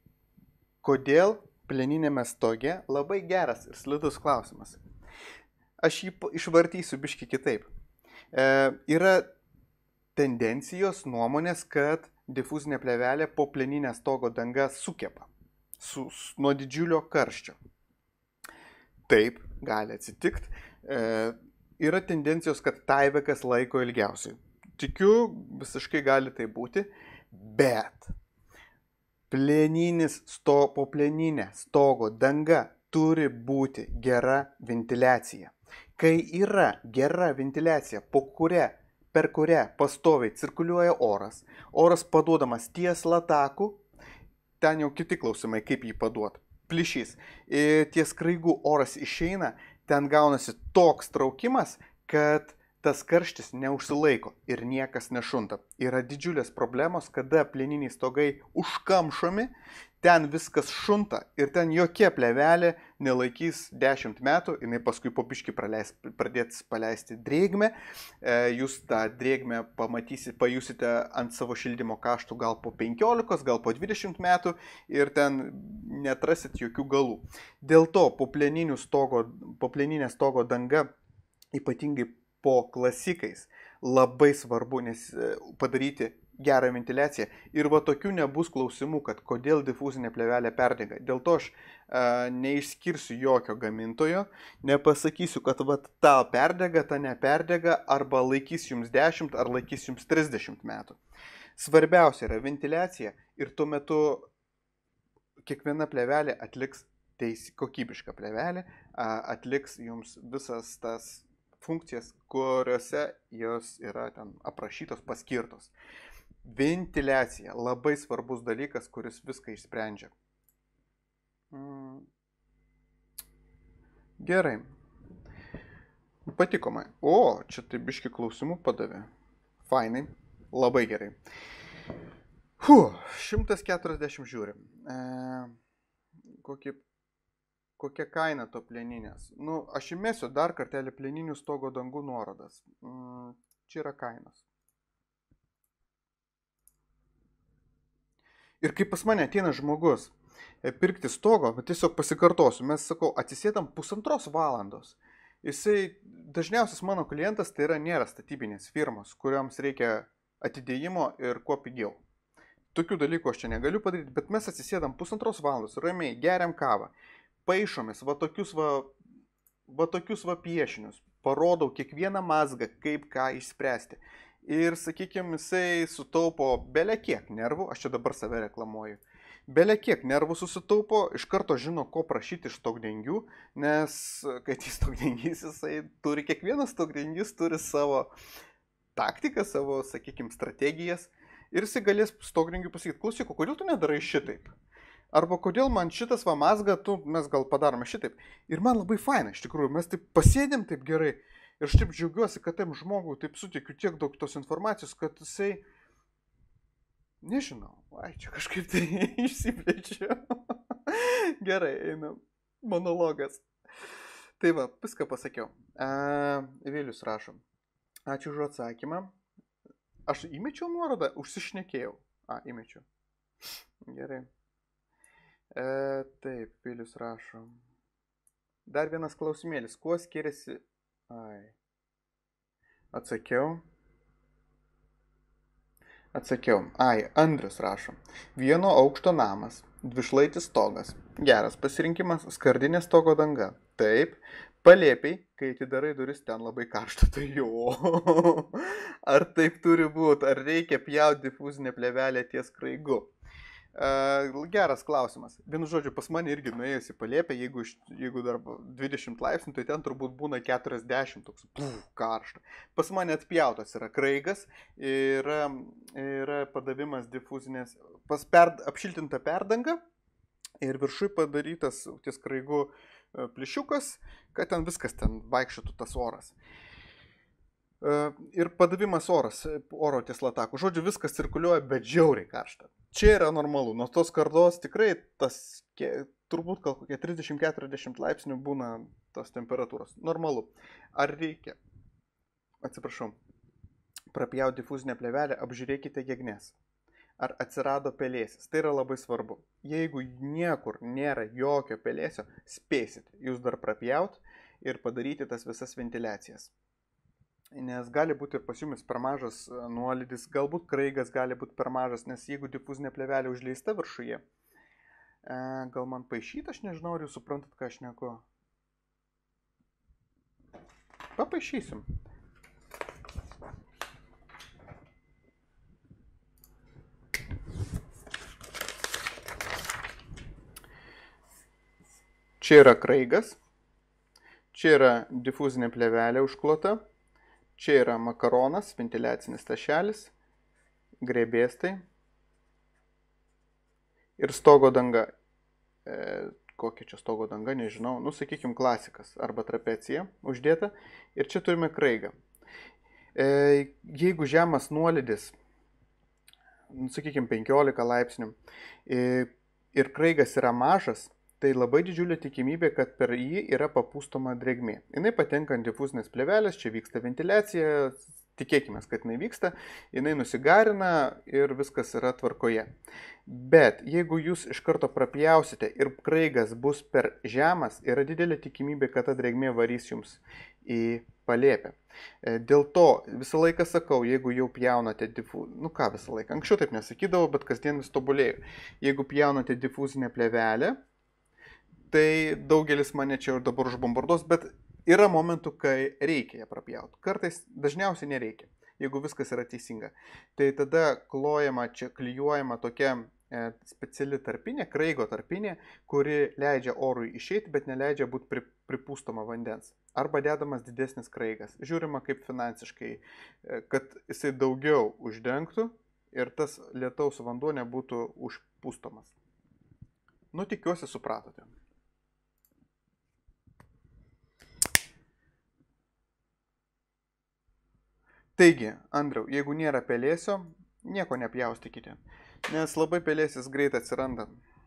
kodėl plieninėme stoge? Labai geras ir slidus klausimas. Aš jį išvartysiu biškį kitaip. E, yra tendencijos nuomonės, kad difuzinė plėvelė po plieninę stogo dangą sukepa su, nuo didžiulio karščio. Taip, gali atsitikti. E, yra tendencijos, kad Taivekas laiko ilgiausiai. Tikiu, visiškai gali tai būti, bet plieninis sto, po plieninę stogo danga turi būti gera ventiliacija. Kai yra gera ventiliacija, po kuria per kurią pastoviai cirkuliuoja oras, oras paduodamas ties lataku, ten jau kiti klausimai, kaip jį paduot. Plyšys. Ties kraigų oras išeina, ten gaunasi toks traukimas, kad tas karštis neužsilaiko ir niekas nešunta. Yra didžiulės problemos, kada plieniniai stogai užkamšomi, ten viskas šunta ir ten jokia plėvelė nelaikys dešimt metų, jinai paskui po biškį praleis, pradėts paleisti drėgmę, jūs tą drėgmę pamatysite, pajusite ant savo šildymo kaštų gal po penkiolikos, gal po dvidešimt metų ir ten netrasit jokių galų. Dėl to po plieninio stogo, po plieninė stogo danga, ypatingai po klasikais, labai svarbu nes padaryti gerą ventiliaciją. Ir va tokių nebus klausimų, kad kodėl difuzinė plėvelė perdega. Dėl to aš a, neišskirsiu jokio gamintojo, nepasakysiu, kad va ta perdega, ta neperdega, arba laikys jums dešimt, ar laikys jums trisdešimt metų. Svarbiausia yra ventiliacija ir tuo metu kiekviena plėvelė atliks teis, kokybišką plėvelę, a, atliks jums visas tas funkcijas, kuriuose jos yra ten aprašytos, paskirtos. Ventiliacija labai svarbus dalykas, kuris viską išsprendžia. Mm. Gerai. Patiko man. O, čia tai biški klausimų padavė. Fainai. Labai gerai. Huh, šimtas keturiasdešimt žiūri. E, kokį, kokia kaina to plieninės? Nu, aš įmėsiu dar kartelį plieninių stogo dangų nuorodas. Mm, čia yra kainos. Ir kai pas mane ateina žmogus pirkti stogo, tiesiog pasikartosiu, mes, sakau, atsisėdam pusantros valandos. Jisai, dažniausias mano klientas, tai yra nėra statybinės firmos, kuriams reikia atidėjimo ir kuo pigiau. Tokių dalykų aš čia negaliu padaryti, bet mes atsisėdam pusantros valandos, ramiai, geriam kavą, paišomės va tokius va, va tokius va piešinius, parodau kiekvieną mazgą, kaip ką išspręsti. Ir, sakykime, jisai sutaupo bele kiek nervų, aš čia dabar save reklamuoju, bele kiek nervų susitaupo, iš karto žino, ko prašyti iš stogdengių, nes, kad jis stogdengys, jisai turi, kiekvienas stogdengys turi savo taktiką, savo, sakykime, strategijas, ir jisai galės stogdengiui pasakyti, klausyk, kodėl tu nedarai šitaip? Arba kodėl man šitas va mazga, tu, mes gal padarome šitaip. Ir man labai faina, iš tikrųjų, mes taip pasėdėm taip gerai. Ir aš taip džiaugiuosi, kad tam žmogui taip sutikiu tiek daug tos informacijos, kad jisai, nežinau, ai, čia kažkaip tai išsiplečiu. Gerai, einam. Monologas. Tai va, viską pasakiau. A, Vilius rašom. Ačiū už atsakymą. Aš įmečiau nuorodą, užsišnekėjau. A, įmečiau. Gerai. E, taip, Vilius rašo. Dar vienas klausimėlis. Kuo skiriasi... Ai. Atsakiau. Atsakiau. Ai, Andrius rašo. Vieno aukšto namas. Dvišlaitis stogas. Geras pasirinkimas. Skardinė stogo danga. Taip. Palėpiai, kai atidarai duris, ten labai karšta. Tai jo. Ar taip turi būti? Ar reikia pjauti difuzinę plėvelę ties kraigu? Uh, geras klausimas. Vienu žodžiu, pas mane irgi nuėjusi palėpė, jeigu, jeigu dar dvidešimt laipsnių, tai ten turbūt būna keturiasdešimt, toks puf, karšta. Pas mane atpjautas yra kraigas, yra, yra padavimas difuzinės, pas per, apšiltinta perdanga ir viršui padarytas ties kraigu plišiukas, kad ten viskas ten vaikščiotų tas oras. Ir padavimas oras, oro ties latakų. Žodžiu, viskas cirkuliuoja, bet žiauriai karšta. Čia yra normalu. Nuo tos kardos tikrai tas, turbūt gal kokie trisdešimt keturiasdešimt laipsnių būna tos temperatūros. Normalu. Ar reikia, atsiprašau, prapjauti difuzinę plėvelę, apžiūrėkite gegnes. Ar atsirado pelėsis. Tai yra labai svarbu. Jeigu niekur nėra jokio pelėsio, spėsit jūs dar prapjaut ir padaryti tas visas ventiliacijas. Nes gali būti pas jumis per mažas nuolydis, galbūt kraigas gali būti per mažas, nes jeigu difuzinė plėvelė užleista viršuje, gal man paišyti, aš nežinau, ar jūs suprantat, ką aš neku. Papaišysim. Čia yra kraigas, čia yra difuzinė plėvelė užklota. Čia yra makaronas, ventiliacinis tašelis, grėbėstai ir stogo danga. E, kokia čia stogo danga, nežinau. Nu, sakykime, klasikas arba trapecija uždėta. Ir čia turime kraigą. E, jeigu žemas nuolydis, nu, sakykime, penkiolika laipsnių e, ir kraigas yra mažas, tai labai didžiulė tikimybė, kad per jį yra papūstoma drėgmė. Jinai patenka ant difuzinės plėvelės, čia vyksta ventiliacija, tikėkime, kad jinai vyksta, jinai nusigarina ir viskas yra tvarkoje. Bet jeigu jūs iš karto prapjausite ir kraigas bus per žemas, yra didelė tikimybė, kad ta drėgmė varys jums į palėpę. Dėl to visą laiką sakau, jeigu jau pjaunate difuzinę, nu ką visą laiką, anksčiau taip nesakydavau, bet kasdien vis tobulėjau. Jeigu pjaunate difuzinę plėvelę, tai daugelis mane čia ir dabar užbombarduos, bet yra momentų, kai reikia ją prapjauti. Kartais dažniausiai nereikia, jeigu viskas yra teisinga. Tai tada klojama, čia klijuojama tokia e, speciali tarpinė, kraigo tarpinė, kuri leidžia orui išeiti, bet neleidžia būti pri, pripūstoma vandens. Arba dedamas didesnis kraigas. Žiūrima kaip finansiškai, e, kad jisai daugiau uždengtų ir tas lietaus vanduo nebūtų užpūstomas. Nu, tikiuosi supratote. Taigi, Andriau, jeigu nėra pelėsio, nieko nepjaustykite, nes labai pelėsis greit atsiranda.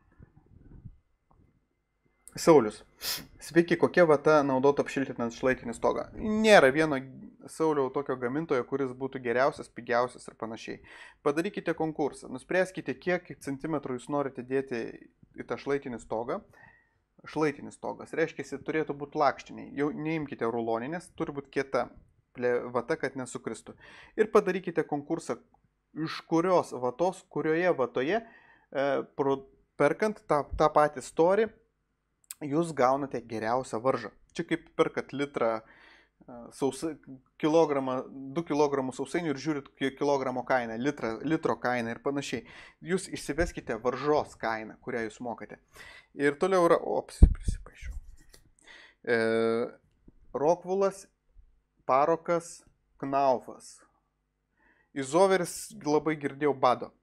Saulius, sveiki, kokia vata naudota apšiltinant šlaitinį stogą? Nėra vieno Sauliau tokio gamintojo, kuris būtų geriausias, pigiausias ir panašiai. Padarykite konkursą, nuspręskite, kiek centimetrų jūs norite dėti į tą šlaitinį stogą. Šlaitinis stogas, reiškia, turėtų būti lakštiniai, jau neimkite ruloninės, turi būti kieta vata, kad nesukristų. Ir padarykite konkursą, iš kurios vatos, kurioje vatoje, e, pro, perkant tą, tą patį storį, jūs gaunate geriausią varžą. Čia kaip perkat litrą Sausa, kilogramą, du kilogramus sausainių ir žiūrit kilogramo kainą, litrą, litro kainą ir panašiai. Jūs išsiveskite varžos kainą, kurią jūs mokate. Ir toliau yra, ops, prisipaišiau. E, Rokvulas, Parokas, Knaufas. Izoveris labai girdėjau bado.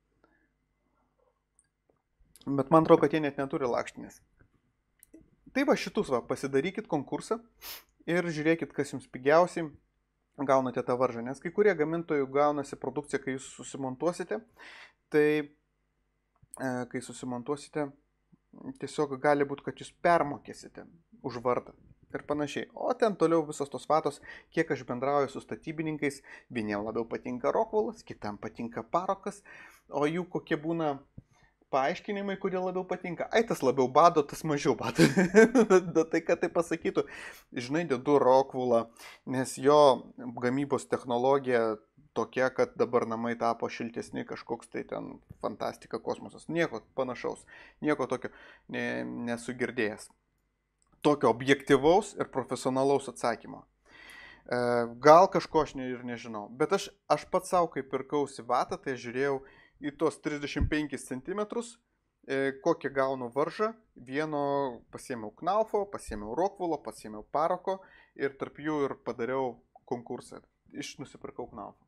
Bet man atrodo, kad jie net neturi lakštinės. Tai va šitus va, pasidarykit konkursą. Ir žiūrėkit, kas jums pigiausiai, gaunate tą varžą. Nes kai kurie gamintojų gaunasi produkciją, kai jūs susimontuosite, tai e, kai susimontuosite, tiesiog gali būti, kad jūs permokėsite už vardą ir panašiai. O ten toliau visos tos vatos, kiek aš bendrauju su statybininkais, vieniem labiau patinka Rokvulas, kitam patinka Parokas, o jų kokie būna paaiškinimai, kurie labiau patinka. Ai, tas labiau bado, tas mažiau bado. Tai, kad tai pasakytų, žinai, dedu Rokvulą, nes jo gamybos technologija tokia, kad dabar namai tapo šiltesni, kažkoks tai ten fantastika, kosmosas. Nieko panašaus, nieko tokio ne, nesugirdėjęs. Tokio objektyvaus ir profesionalaus atsakymo. Gal kažko aš ne, ir nežinau, bet aš, aš pats savo, kai pirkausi vatą, tai žiūrėjau į tos trisdešimt penkis centimetrus, e, kokią gaunu varžą. Vieno pasiėmiau Knaufo, pasiėmiau Rokvulo, pasiėmiau Paroko ir tarp jų ir padariau konkursą. Iš nusipirkau Knaufo.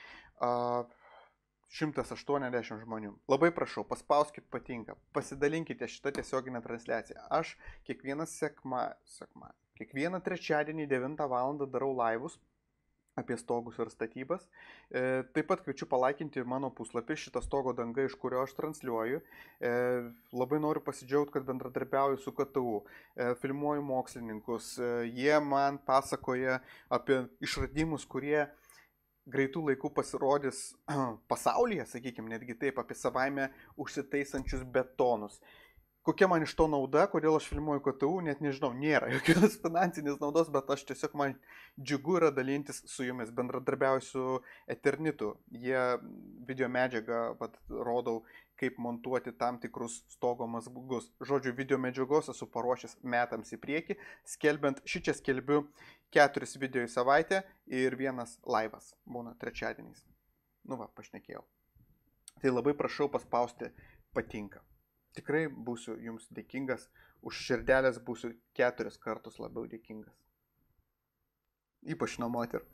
šimtas aštuoniasdešimt žmonių. Labai prašau, paspauskit patinka, pasidalinkite šitą tiesioginę transliaciją. Aš kiekvieną sekma, sekma, kiekvieną trečiadienį devintą valandą darau laivus apie stogus ir statybas. E, taip pat kviečiu palaikinti mano puslapį, šitą stogo dangą, iš kurio aš transliuoju. E, labai noriu pasidžiaugti, kad bendradarbiauju su K T U, e, filmuoju mokslininkus. E, jie man pasakoja apie išradimus, kurie greitų laikų pasirodys pasaulyje, sakykime, netgi taip, apie savaime užsitaisančius betonus. Kokia man iš to nauda, kodėl aš filmuoju K T U, net nežinau, nėra jokios finansinės naudos, bet aš tiesiog man džiugu yra dalintis su jumis, bendradarbiauju su Eternitu. Jie video medžiagą pat, rodau, kaip montuoti tam tikrus stogo mazgus. Žodžiu, video medžiagos esu paruošęs metams į priekį, skelbiant, šičia skelbiu keturis video į savaitę ir vienas laivas būna trečiadieniais. Nu va, pašnekėjau. Tai labai prašau paspausti patinka. Tikrai būsiu jums dėkingas, už širdelės būsiu keturis kartus labiau dėkingas. Ypač nuo moterų.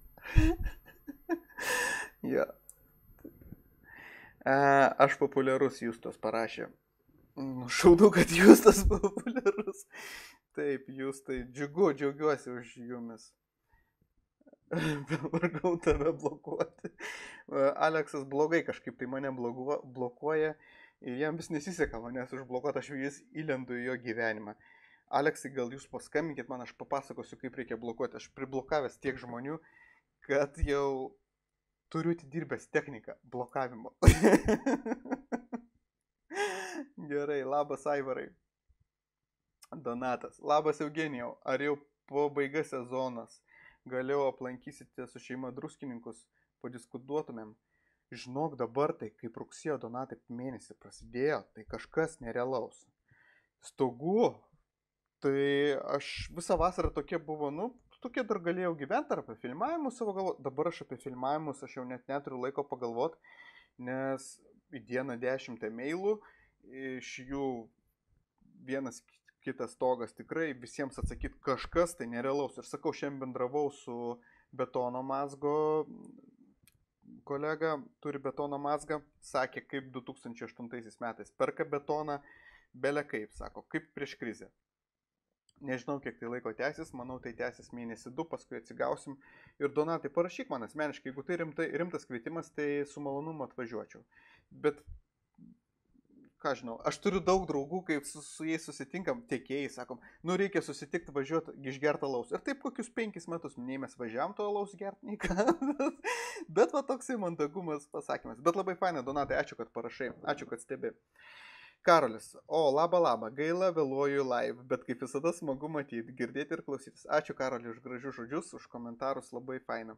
Ja. E, aš populiarus, Justas parašė. Šaudu, kad Justas populiarus. Taip, Justai, džiugu, džiaugiuosi už jumis. Vargau tave blokuoti. Aleksas blogai kažkaip tai mane blokuoja. Ir jam vis nesiseka manęs užblokuoti, aš vis įlendu į jo gyvenimą. Aleksai, gal jūs paskambinkit man, aš papasakosiu, kaip reikia blokuoti. Aš priblokavęs tiek žmonių, kad jau turiu atidirbęs techniką blokavimo. Gerai, labas Aivarai. Donatas. Labas Eugenijau, ar jau pabaiga sezonas? Galėjau aplankysite su šeima druskininkus, padiskutuotumėm. Žinok, dabar tai, kaip rugsėjo Donatai mėnesį prasidėjo, tai kažkas nerealaus. Stogų, tai aš visą vasarą tokie buvo, nu, tokie dar galėjau gyventi ar apie filmavimus savo galvoti. Dabar aš apie filmavimus aš jau net neturiu laiko pagalvoti, nes į dieną dešimt emailų, iš jų vienas kitas stogas tikrai visiems atsakyti kažkas tai nerealaus. Ir sakau, šiandien bendravau su betono mazgo kolega, turi betono mazgą, sakė, kaip du tūkstančiai aštuntaisiais metais perka betoną, belė kaip, sako, kaip prieš krizę. Nežinau, kiek tai laiko tęsis, manau, tai tęsis mėnesį du, paskui atsigausim. Ir Donatai, parašyk man asmeniškai, jeigu tai rimtai, rimtas kvietimas, tai su malonumu atvažiuočiau. Bet, ką žinau, aš turiu daug draugų, kaip su, su jais susitinkam, tiekėjai, sakom, nu reikia susitikti, važiuoti, išgerti alaus. Ir taip kokius penkis metus, nei mes važiavam to alaus gerti, nei ką. Bet va toksai mandagumas pasakymas. Bet labai faina, Donatai, ačiū, kad parašai, ačiū, kad stebi. Karolis, o laba laba, gaila, vėluoju live, bet kaip visada smagu matyti, girdėti ir klausytis. Ačiū Karoliui už gražius žodžius, už komentarus, labai faina.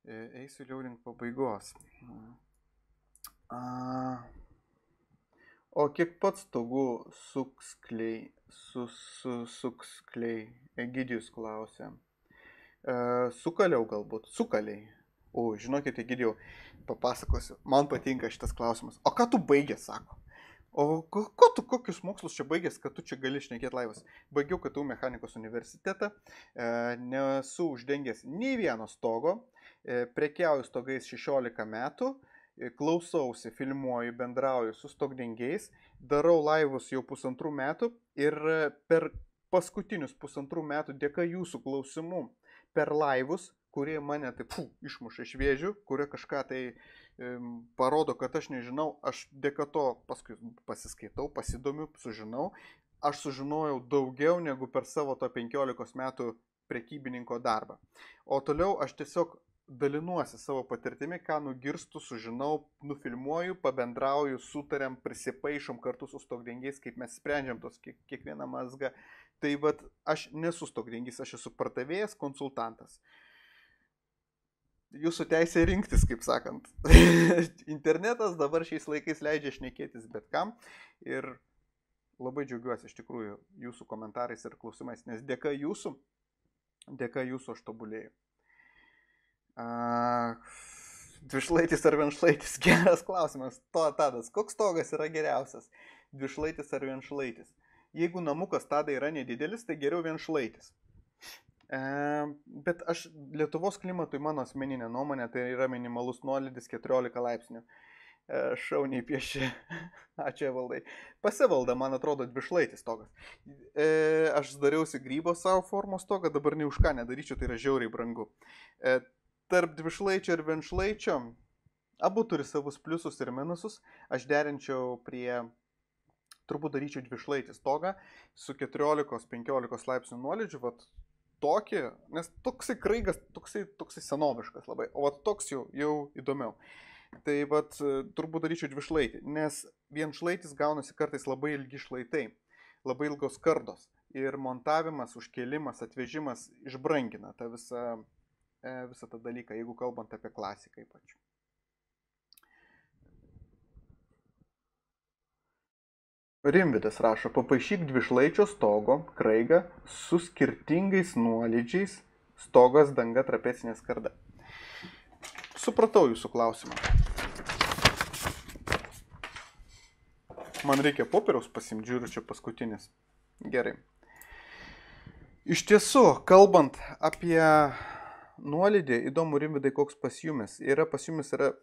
Eisiu jau link pabaigos. A... O kiek pats stogų sukskliai, su, su, sukskliai, Egidijus klausė. E, sukaliau galbūt, sukaliai. O, žinokit, Egidijau, papasakosiu. Man patinka šitas klausimas. O ką tu baigęs, sako? O ko, ko tu, kokius mokslus čia baigęs, kad tu čia gali šnekėti laivas? Baigiau K T U mechanikos universitetą, e, nesu uždengęs nei vieno stogo, e, prekiauju stogais šešiolika metų, e, klausausi, filmuoju, bendrauju su stogdengiais, darau laivus jau pusantrų metų ir per paskutinius pusantrų metų dėka jūsų klausimų per laivus, kurie mane taip fu, išmuša iš vėžių, kurie kažką tai e, parodo, kad aš nežinau, aš dėka to paskui pasiskaitau, pasidomiu, sužinau, aš sužinojau daugiau negu per savo to penkiolikos metų prekybininko darbą. O toliau aš tiesiog dalinuosi savo patirtimi, ką nugirstu, sužinau, nufilmuoju, pabendrauju, sutariam, prisipaišom kartu su stogdengiais, kaip mes sprendžiam tos kiek, kiekvieną mazgą. Tai vat aš nesu stogdengys, aš esu pardavėjas, konsultantas. Jūsų teisė rinktis, kaip sakant. Internetas dabar šiais laikais leidžia šnekėtis bet kam ir labai džiaugiuosi iš tikrųjų jūsų komentarais ir klausimais, nes dėka jūsų, dėka jūsų aš tobulėjau. A, dvišlaitis ar vienšlaitis? Geras klausimas. To, Tadas, koks stogas yra geriausias? Dvišlaitis ar vienšlaitis? Jeigu namukas, Tadai, yra nedidelis, tai geriau vienšlaitis. E, bet aš Lietuvos klimatui, mano asmeninė nuomonė, tai yra minimalus nuolydis keturiolika laipsnių. E, šauniai pieši. Ačiū, Evaldai. Pasivalda, man atrodo, dvišlaitis stogas. E, aš dariausi grybo savo formos stogą, dabar ne už ką nedaryčiau, tai yra žiauriai brangu. E, tarp dvišlaičio ir vienšlaičio abu turi savus pliusus ir minusus. Aš derinčiau prie, turbūt daryčiau dvišlaitį stogą su keturiolikos penkiolikos laipsnių nuolydžiu, vat tokį, nes toksai kraigas, toksai, toksai senoviškas labai, o vat toks jau, jau įdomiau. Tai vat turbūt daryčiau dvišlaitį, nes vienšlaitis gaunasi kartais labai ilgi šlaitai, labai ilgos kardos ir montavimas, užkėlimas, atvežimas išbrangina tą visą, visą tą dalyką, jeigu kalbant apie klasiką ypač. Rimvidas rašo, papaišyk dvišlaičio stogo kraigą su skirtingais nuolydžiais, stogas, danga, trapecinė skarda. Supratau jūsų klausimą. Man reikia popieriaus pasimdžiūriu, čia paskutinis. Gerai. Iš tiesų, kalbant apie nuolydį, įdomu, Rimvidai, koks pasijumis. Yra pasijumis, yra...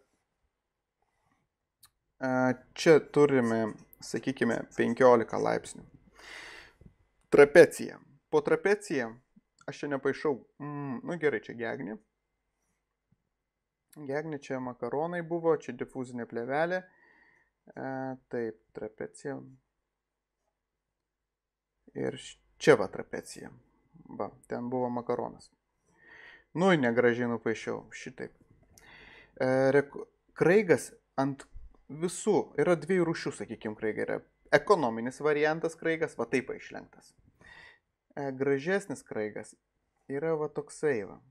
Čia turime, sakykime, penkiolika laipsnių. Trapecija. Po trapeciją aš čia nepaišau. Mm, nu gerai, čia gegnė. Gegnė, čia makaronai buvo, čia difuzinė plėvelė. E, taip, trapecija. Ir čia va trapecija. Va, ten buvo makaronas. Nu, negražiai nupaišiau. Šitaip. E, kraigas ant visų, yra dviejų rūšių, sakykime, kraigai. Yra ekonominis variantas kraigas, va taip išlenktas. E, gražesnis kraigas yra va toksai va.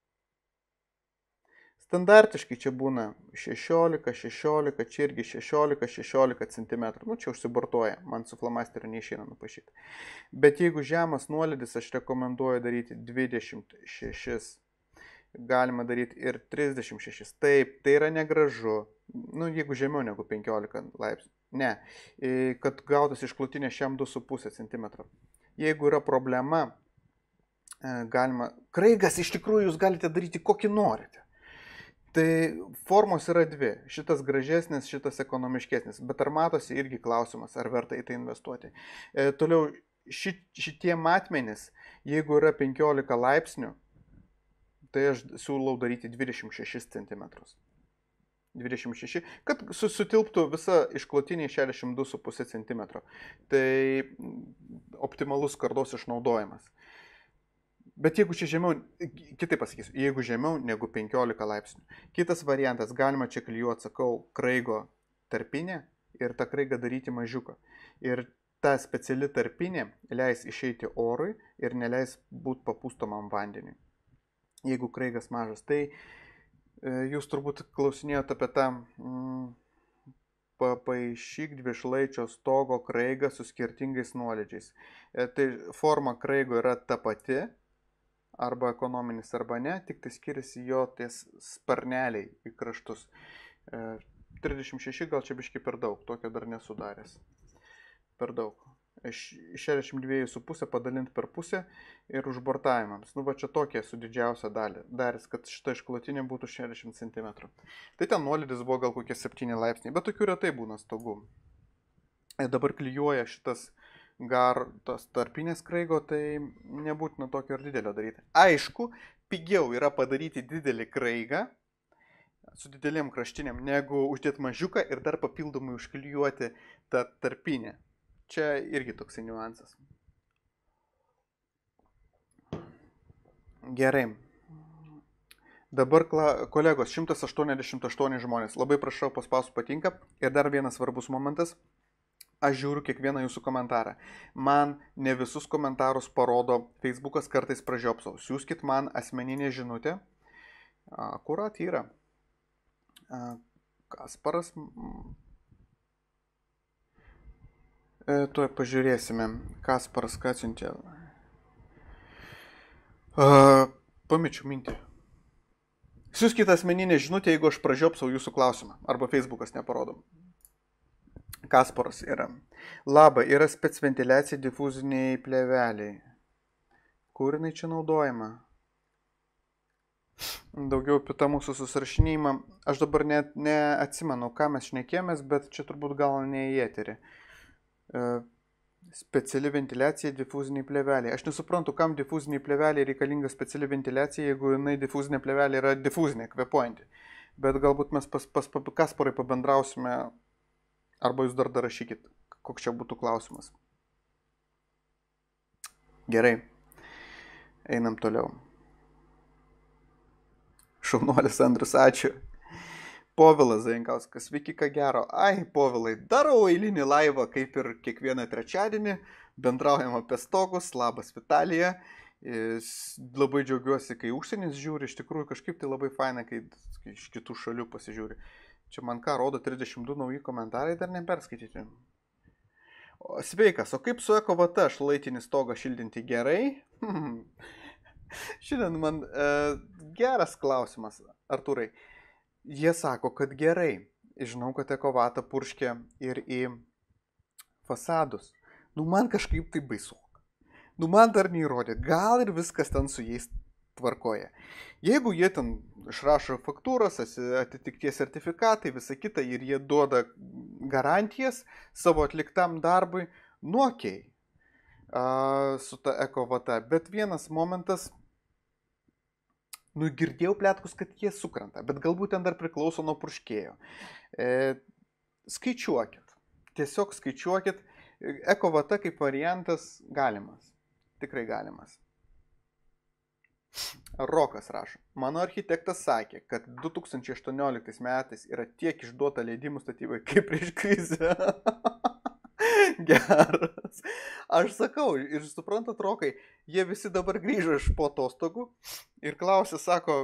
Standartiškai čia būna šešiolika, šešiolika, čia irgi šešiolika, šešiolika centimetrų. Nu, čia užsibartuoja, man su flamasteriu neišeina nupaišyti. Bet jeigu žemas nuolydis, aš rekomenduoju daryti dvidešimt šešis. Galima daryti ir trisdešimt šešis. Taip, tai yra negražu. Nu, jeigu žemiau negu penkiolika laipsnių. Ne, kad gautųsi išklotinė šiam du su puse centimetro. Jeigu yra problema, galima... Kraigas iš tikrųjų jūs galite daryti kokį norite. Tai formos yra dvi. Šitas gražesnis, šitas ekonomiškesnis. Bet ar matosi irgi klausimas, ar verta į tai investuoti. E, toliau, ši, šitie matmenys, jeigu yra penkiolika laipsnių, tai aš siūlau daryti dvidešimt šešis centimetrus. dvidešimt šeši, kad sutilptų visa išklotinė šešiasdešimt du su puse centimetro. Tai optimalus skardos išnaudojimas. Bet jeigu čia žemiau, kitaip pasakysiu, jeigu žemiau negu penkiolika laipsnių. Kitas variantas, galima čia klijuoti, sakau, kraigo tarpinę ir tą kraigą daryti mažiuką. Ir ta speciali tarpinė leis išeiti orui ir neleis būti papūstomam vandeniui. Jeigu kraigas mažas, tai jūs turbūt klausinėjote apie tą mm, papaišyk dvišlaičio stogo kraigą su skirtingais nuolydžiais. E, tai forma kraigo yra ta pati, arba ekonominis, arba ne, tik tai skiriasi jo ties sparneliai į kraštus. E, trisdešimt šeši gal čia biškai per daug, tokio dar nesudaręs. Per daug. Iš šešiasdešimt dva su pusė padalinti per pusę ir užbortavimams. Nu, va čia tokia su didžiausia dalį. Daris, kad šita išklotinė būtų šešiasdešimt centimetrų. Tai ten nuolydis buvo gal kokie septyni laipsniai, bet tokių retai būna stogų. Ir dabar klijuoja šitas gar, tas tarpinės kraigo, tai nebūtina tokio ir didelio daryti. Aišku, pigiau yra padaryti didelį kraigą su didelėm kraštiniam, negu uždėti mažiuką ir dar papildomai užklijuoti tą tarpinę. Čia irgi toksai niuansas. Gerai. Dabar, kolegos, šimtas aštuoniasdešimt aštuoni žmonės. Labai prašau, paspausiu patinka. Ir dar vienas svarbus momentas. Aš žiūriu kiekvieną jūsų komentarą. Man ne visus komentarus parodo Facebookas, kartais pražiopsau. Siųskit man asmeninę žinutę. Akurat yra. Kasparas... E, tuoj pažiūrėsime, Kasparas ką atsiuntė. Uh, Pamečiau mintį. Siųskite asmeninę žinutę, jeigu aš pražiopsau jūsų klausimą. Arba Facebookas neparodom. Kasparas yra. Laba, yra specventiliacija difuziniai plėveliai. Kur jinai čia naudojama? Daugiau apie tą mūsų susirašinėjimą. Aš dabar net neatsimenu, ką mes šnekėjomės, bet čia turbūt gal ne į eterį. Speciali ventiliacija difuziniai plėveliai. Aš nesuprantu, kam difuziniai plėveliai reikalinga speciali ventiliacija, jeigu jinai difuzinė plėvelė yra difuzinė, kvepuojanti. Bet galbūt mes pas, pas, pas Kasparai pabendrausime, arba jūs dar dar rašykit, koks čia būtų klausimas. Gerai. Einam toliau. Šaunuolis Andrius, ačiū. Povilas Zajankauskas, sveiki, ką gero. Ai, Povilai, darau eilinį laivą, kaip ir kiekvieną trečiadienį. Bendraujam apie stogus, labas Vitalija. Labai džiaugiuosi, kai užsienis žiūri, iš tikrųjų kažkaip tai labai faina, kai iš kitų šalių pasižiūri. Čia man ką rodo trisdešimt du nauji komentarai, dar neperskaityti. O, sveikas, o kaip su EcoVT šlaitinį stogą šildinti gerai? Šiandien man e, geras klausimas, Artūrai. Jie sako, kad gerai. Žinau, kad EcoVT purškia ir į fasadus. Nu, man kažkaip tai baisok. Nu, man dar neįrodė. Gal ir viskas ten su jais tvarkoja. Jeigu jie ten išrašo faktūras, atitikties sertifikatai, visa kita, ir jie duoda garantijas savo atliktam darbui, nu, okei. Okay. Su ta EcoVT. Bet vienas momentas... Nu, girdėjau plėtkus, kad jie sukrenta, bet galbūt ten dar priklauso nuo purškėjo. E, skaičiuokit. Tiesiog skaičiuokit. EcoVT kaip variantas galimas. Tikrai galimas. Rokas rašo. Mano architektas sakė, kad du tūkstančiai aštuonioliktais metais yra tiek išduota leidimų statybai kaip prieš krizę. Geras. Aš sakau, ir suprantat, Rokai, jie visi dabar grįžo iš po atostogų ir klausė, sako,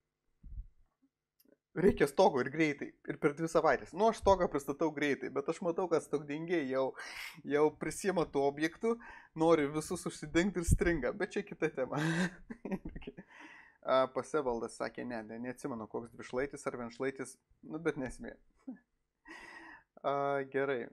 reikia stogo ir greitai, ir per dvi savaitės. Nu, aš stogą pristatau greitai, bet aš matau, kad stogdengiai jau, jau prisima tų objektų, nori visus užsidengti ir stringa, bet čia kita tema. Pasevaldas sakė, ne, ne, neatsimenu, koks dvišlaitis ar vienšlaitis, nu, bet nesmė. Gerai.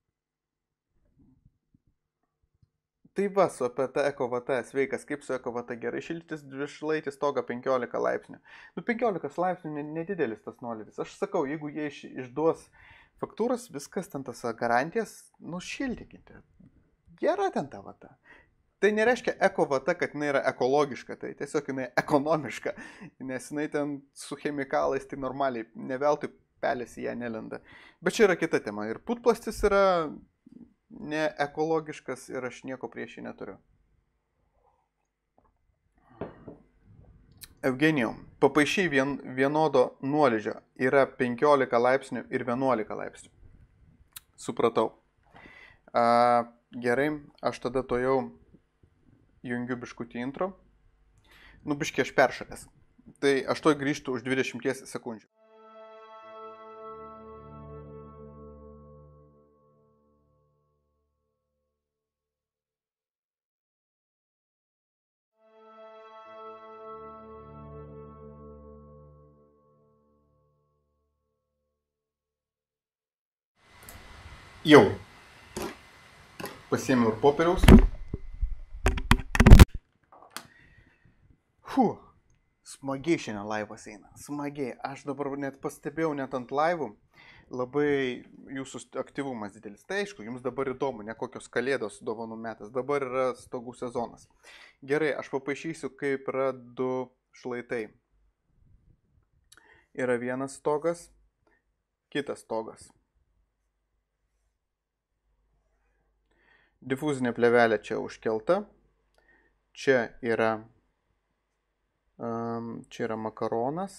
Tai va, su apie tą EcoVT, sveikas, kaip su EcoVT gerai šiltis dvišlaitį stogą penkiolika laipsnių. Nu, penkiolika laipsnių nedidelis tas nuolydis. Aš sakau, jeigu jie iš, išduos faktūras, viskas ten tas garantijas, nu, šildykite. Gera ten ta vata. Tai nereiškia EcoVT, kad jinai yra ekologiška, tai tiesiog jinai ekonomiška, nes jinai ten su chemikalais tai normaliai, ne veltui pelės į ją nelenda. Bet čia yra kita tema. Ir putplastis yra ne ekologiškas ir aš nieko prieš jį neturiu. Eugenijau, papaišiai vien, vienodo nuolydžio yra penkiolika laipsnių ir vienuolika laipsnių. Supratau. A, gerai, aš tada to jau jungiu biškutį intro. Nu, biškį aš peršalęs. Tai aš to grįžtu už dvidešimt sekundžių. Jau. Pasiėmiau ir popieriaus. Hu. Smagiai šiandien laivas eina. Smagiai. Aš dabar net pastebėjau net ant laivų. Labai jūsų aktyvumas didelis. Tai aišku, jums dabar įdomu, ne kokios kalėdos dovanų metas. Dabar yra stogų sezonas. Gerai, aš papaišysiu, kaip yra du šlaitai. Yra vienas stogas, kitas stogas. Difuzinė plėvelė čia užkelta. Čia yra, um, čia yra makaronas.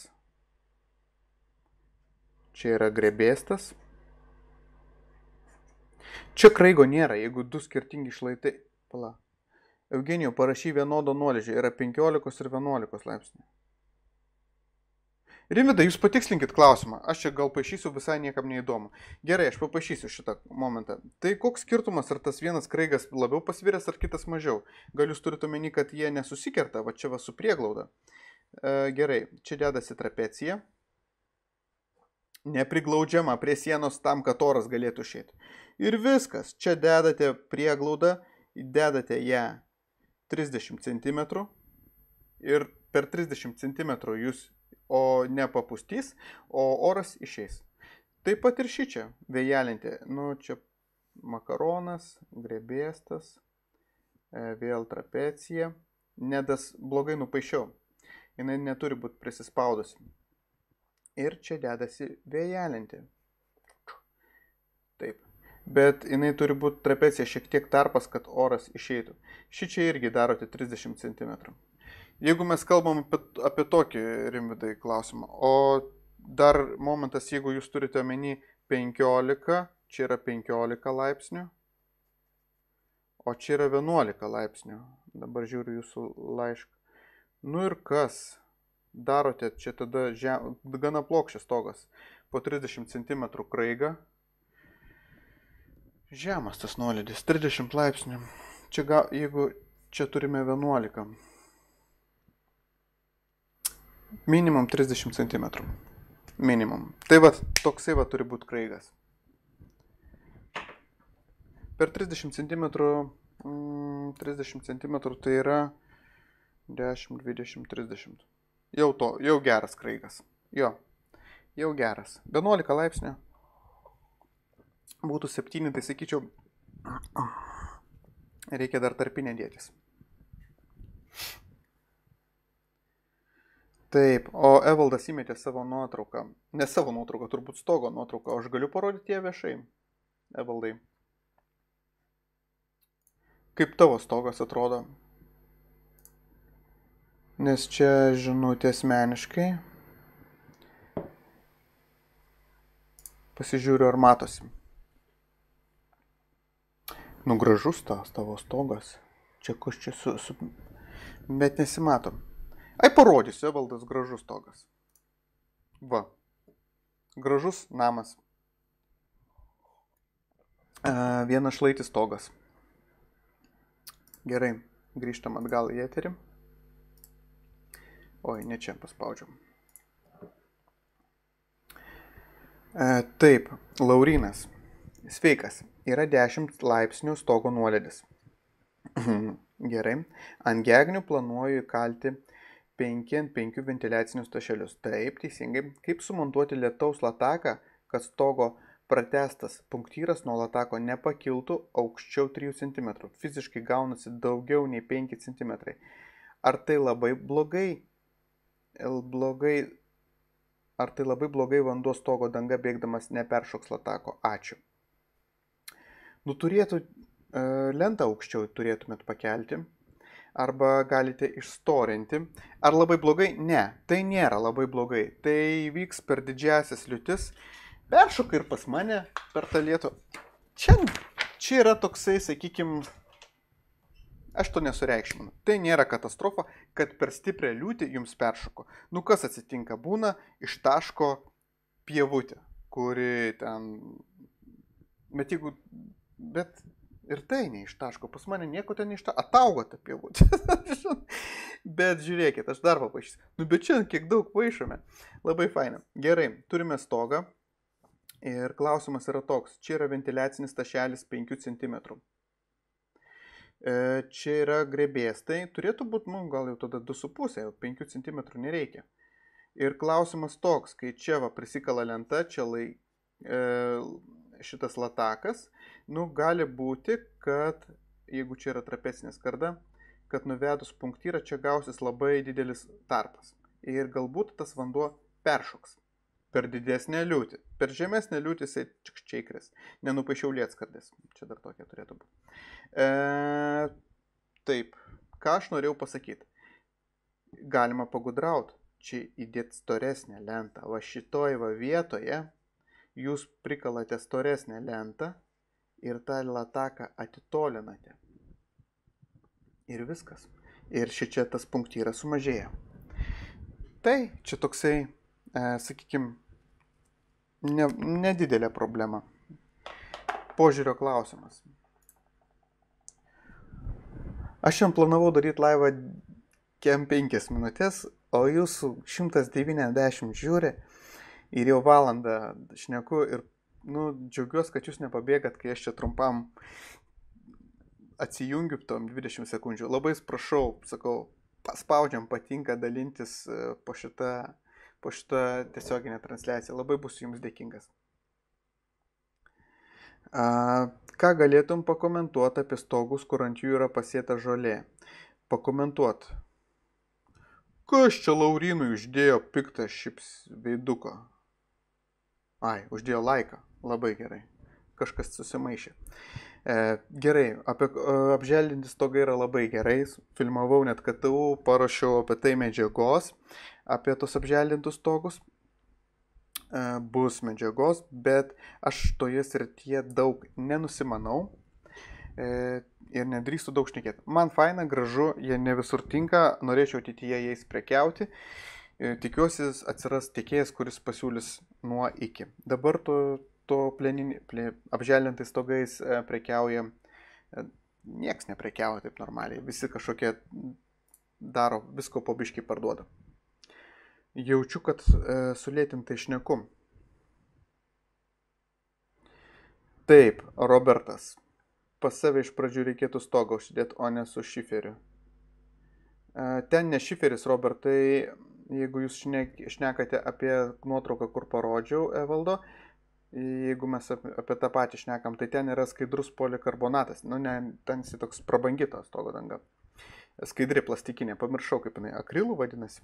Čia yra grebėstas. Čia kraigo nėra, jeigu du skirtingi šlaitai. Pala. Eugenijau, parašy vienodo nuolydžio. Yra penkiolikos ir vienuolikos laipsnių. Rimvydai, jūs patikslinkit klausimą. Aš čia gal paaišysiu, visai niekam neįdomu. Gerai, aš paaišysiu šitą momentą. Tai koks skirtumas, ar tas vienas kraigas labiau pasviręs, ar kitas mažiau? Gal jūs turite omeny, kad jie nesusikerta, va čia va su prieglauda. E, gerai, čia dedasi trapecija. Nepriglaudžiama prie sienos tam, kad oras galėtų išėti. Ir viskas. Čia dedate prieglaudą, dedate ją trisdešimt centimetrų ir per trisdešimt centimetrų jūs o nepapustys, o oras išeis. Taip pat ir ši čia vėjelintė. Nu, čia makaronas, grebėstas, vėl trapecija. Nedas blogai nupaišiau. Jinai neturi būti prisispaudusi. Ir čia dedasi vėjelintė. Taip. Bet jinai turi būti trapecija šiek tiek tarpas, kad oras išeitų. Ši čia irgi darote trisdešimt centimetrų. Jeigu mes kalbam apie, apie tokį Rimvydai klausimą, o dar momentas, jeigu jūs turite omeny penkiolika, čia yra penkiolika laipsnių, o čia yra vienuolika laipsnių. Dabar žiūriu jūsų laišką. Nu ir kas? Darote čia tada žem, gana plokščias stogas, po trisdešimt centimetrų kraigą. Žemas tas nuolydis, trisdešimt laipsnių. Čia ga, jeigu čia turime vienuolika. Minimum trisdešimt centimetrų. Minimum. Tai va, toksai va turi būti kraigas. Per trisdešimt centimetrų, mm, trisdešimt centimetrų tai yra dešimt, dvidešimt, trisdešimt. Jau to, jau geras kraigas. Jo, jau geras. vienuolika laipsnių. Būtų septyni, tai sakyčiau, reikia dar tarpinę dėtis. Taip, o Evaldas įmetė savo nuotrauką. Ne savo nuotrauką, turbūt stogo nuotrauką. Aš galiu parodyti ją viešai, Evaldai. Kaip tavo stogas atrodo? Nes čia žinutė asmeniškai. Pasižiūriu, ar matosi. Nu, gražus tas tavo stogas. Čia kas čia su... su... Bet nesimato. Ai, parodysiu, Evaldas, gražus stogas. Va. Gražus namas. E, vienas šlaitis stogas. Gerai, grįžtam atgal į eterį. Oi, ne čia paspaudžiam. E, taip, Laurinas. Sveikas. Yra dešimt laipsnių stogo nuolydis. Gerai. Ant gegnių planuoju įkalti penki ant penkių ventiliacinius tašelius. Taip, teisingai. Kaip sumontuoti lietaus lataką, kad stogo pratęstas punktyras nuo latako nepakiltų aukščiau trijų centimetrų. Fiziškai gaunasi daugiau nei penki centimetrai. Ar tai labai blogai? blogai? Ar tai labai blogai vanduo stogo danga bėgdamas neperšoks latako? Ačiū. Nu, turėtų e, lentą aukščiau turėtumėt pakelti. Arba galite išstorinti. Ar labai blogai? Ne, tai nėra labai blogai. Tai vyks per didžiasias liūtis. Peršoka ir pas mane per tą lietų. Čia, čia yra toksai, sakykim, aš to nesureikšminu. Tai nėra katastrofa, kad per stiprią liūtį jums peršoko. Nu, kas atsitinka? Būna iš taško pievutė, kuri ten... Bet jeigu... Bet... Ir tai ne iš taško, pas mane nieko ten iš taško, ataugo ta pievutė. Bet žiūrėkit, aš dar papaišysiu. Nu, bet čia kiek daug paišome. Labai faina. Gerai, turime stogą. Ir klausimas yra toks, čia yra ventiliacinis tašelis penkių centimetrų. Čia yra grebės, tai turėtų būti, nu, gal jau tada du su pusė, jau penkių centimetrų nereikia. Ir klausimas toks, kai čia va prisikala lenta, čia lai, e, šitas latakas, nu, gali būti, kad jeigu čia yra trapecinė skarda, kad nuvedus punktyrą čia gausis labai didelis tarpas. Ir galbūt tas vanduo peršoks per didesnę liūtį. Per žemesnę liūtį jisai čikščiai kris. Nenupaišiau lietskardės. Čia dar tokia turėtų būti. E, taip, ką aš norėjau pasakyti. Galima pagudrauti. Čia įdėti storesnę lentą. Va šitoj va vietoje jūs prikalate storesnę lentą ir tą lataką atitolinate. Ir viskas. Ir šičia tas punktyras sumažėja. Tai čia toksai, e, sakykime, ne, nedidelė problema. Požiūrio klausimas. Aš jam planavau daryti laivą kem penkias minutės, o jūsų šimtas devyniasdešimt žiūri ir jau valandą šneku ir, nu, džiaugiuosi, kad jūs nepabėgat, kai aš čia trumpam atsijungiu tom dvidešimt sekundžių. Labai prašau, sakau, paspaudžiam, patinka dalintis po šitą, po šitą tiesioginę transliaciją. Labai būsiu jums dėkingas. A, ką galėtum pakomentuoti apie stogus, kur ant jų yra pasėta žolė? Pakomentuot. Kas čia Laurynui uždėjo piktą šips veiduką? Ai, uždėjo laiką. Labai gerai. Kažkas susimaišė. E, gerai, apie, apželdinti stogai yra labai gerai. Filmavau net K T U, parašiau apie tai medžiagos, apie tos apželdintus stogus. E, bus medžiagos, bet aš toje srityje daug nenusimanau e, ir nedrįstu daug šnekėti. Man faina, gražu, jie ne visur tinka, norėčiau ateityje jais prekiauti. E, tikiuosi atsiras tiekėjas, kuris pasiūlys nuo iki. Dabar to to pleninį, ple, apželdintais stogais e, prekiauja, e, nieks neprekiauja taip normaliai, visi kažkokie daro, visko po biškį parduoda. Jaučiu, kad e, sulėtintai šneku. Taip, Robertas, pas save iš pradžių reikėtų stogą užsidėti, o ne su šiferiu. E, ten ne šiferis, Robertai, jeigu jūs šnek, šnekate apie nuotrauką, kur parodžiau, Evaldo, jeigu mes apie, apie tą patį šnekam, tai ten yra skaidrus polikarbonatas. Nu, ne, ten jis toks prabangita stogo danga. Skaidri plastikinė, pamiršau, kaip jinai, akrilų vadinasi.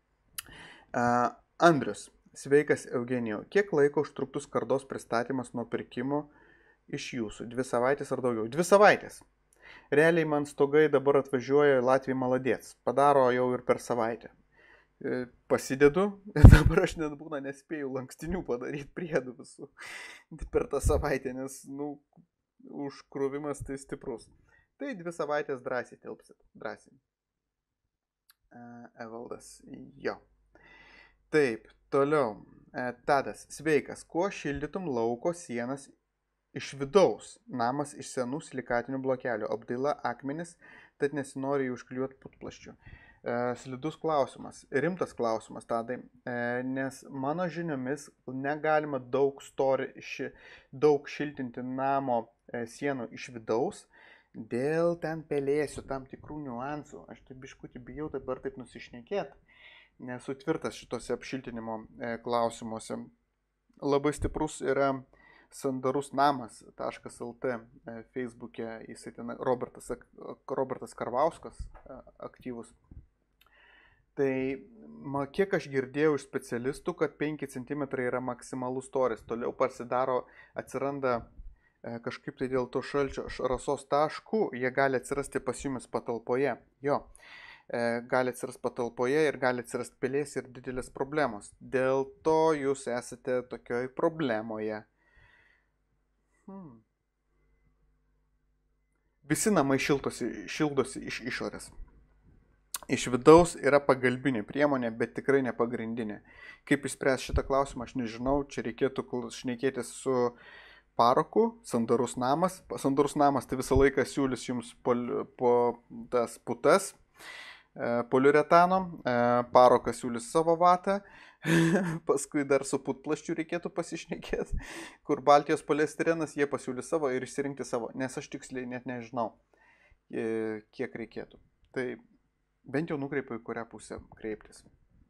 Uh, Andrius, sveikas Eugenijau. Kiek laiko užtruktų skardos pristatymas nuo pirkimo iš jūsų? Dvi savaitės ar daugiau? Dvi savaitės. Realiai man stogai dabar atvažiuoja Latvijai maladėts. Padaro jau ir per savaitę. Pasidedu ir dabar aš net būna nespėjau lankstinių padaryti priedų visų per tą savaitę, nes, nu, užkrovimas tai stiprus. Tai dvi savaitės drąsiai tilpsit, drąsiai. Uh, Evaldas, jo. Taip, toliau. Uh, Tadas, sveikas, kuo šildytum lauko sienas iš vidaus? Namas iš senų silikatinių blokelių, apdaila akmenis, tad nesinori užklijuoti putplaščių. Slidus klausimas, rimtas klausimas, Tadai, nes mano žiniomis negalima daug, stori, ši, daug šiltinti namo sienų iš vidaus dėl ten pelėsių tam tikrų niuansų. Aš taip biškutį bijau dabar taip nusišnekėti, nesu tvirtas šitose apšiltinimo klausimuose. Labai stiprus yra sandarus namas taškas el t Facebook'e, jisai ten Robertas, Robertas Karvauskas aktyvus. Tai kiek aš girdėjau iš specialistų, kad penki centimetrai yra maksimalus storis. Toliau pasidaro, atsiranda e, kažkaip tai dėl to šalčio rasos taškų, jie gali atsirasti pas jumis patalpoje. Jo, e, gali atsirasti patalpoje ir gali atsirasti pelės ir didelės problemos. Dėl to jūs esate tokioj problemoje. Hmm. Visi namai šildosi, šildosi iš išorės. Iš vidaus yra pagalbinė priemonė, bet tikrai ne pagrindinė. Kaip išspręs šitą klausimą, aš nežinau. Čia reikėtų šnekėtis su paroku, sandarus namas. Sandarus namas tai visą laiką siūlys jums po, po tas putas. poliuretano, Parokas siūlys savo vatą, paskui dar su putplaščiu reikėtų pasišnekėti, kur Baltijos poliestirenas, jie pasiūlys savo ir išsirinkti savo, nes aš tiksliai net nežinau, kiek reikėtų. Tai bent jau nukreipiu, į kurią pusę kreiptis.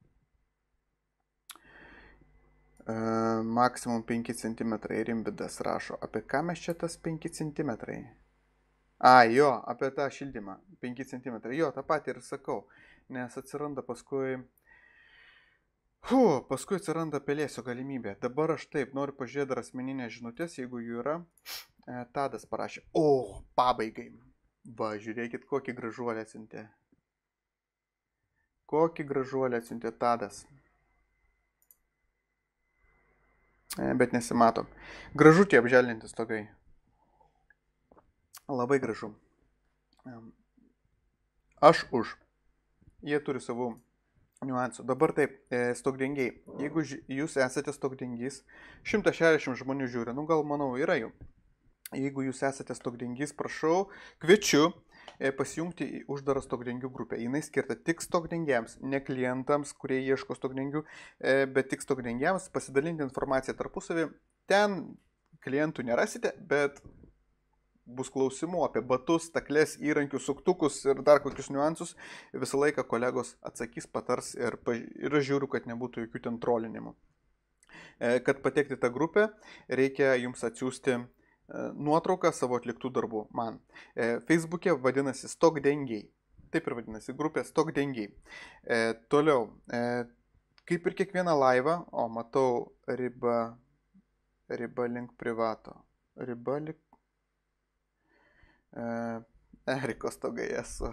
Uh, maksimum penki centimetrai, Rimbidas rašo, apie ką mes čia tas penki centimetrai? A, jo, apie tą šildymą, penki centimetrai, jo, tą patį ir sakau, nes atsiranda paskui, hu, paskui atsiranda pelėsio galimybė. Dabar aš taip noriu pažiūrėti dar asmeninės žinutės, jeigu jų yra. E, Tadas parašė, o, pabaigai, va, žiūrėkit, kokį gražuolę atsiuntė. Kokį gražuolę atsiuntė Tadas. Bet nesimato. Gražu tie apželdinti stogai. Labai gražu. Aš už. Jie turi savų niuansų. Dabar taip, stogdengiai. Jeigu jūs esate stogdengys, šimtas šešiasdešimt žmonių žiūri, nu gal manau yra jų. Jeigu jūs esate stogdengys, prašau, kviečiu pasijungti į uždarą stogdengių grupę. Jis skirta tik stogdengiams, ne klientams, kurie ieško stogdengių, bet tik stogdengiams, pasidalinti informaciją tarpusavį. Ten klientų nerasite, bet bus klausimų apie batus, staklės, įrankius, suktukus ir dar kokius niuansus. Visą laiką kolegos atsakys, patars ir, ir aš žiūriu, kad nebūtų jokių ten trolinimų. Kad patekti tą grupę, reikia jums atsiųsti nuotrauką savo atliktų darbų man. E, Facebook'e vadinasi Stogdengiai. Taip ir vadinasi grupė Stogdengiai. E, toliau, e, kaip ir kiekvieną laivą, o matau riba, riba link privato. Riba link... E, Eriko stogai esu.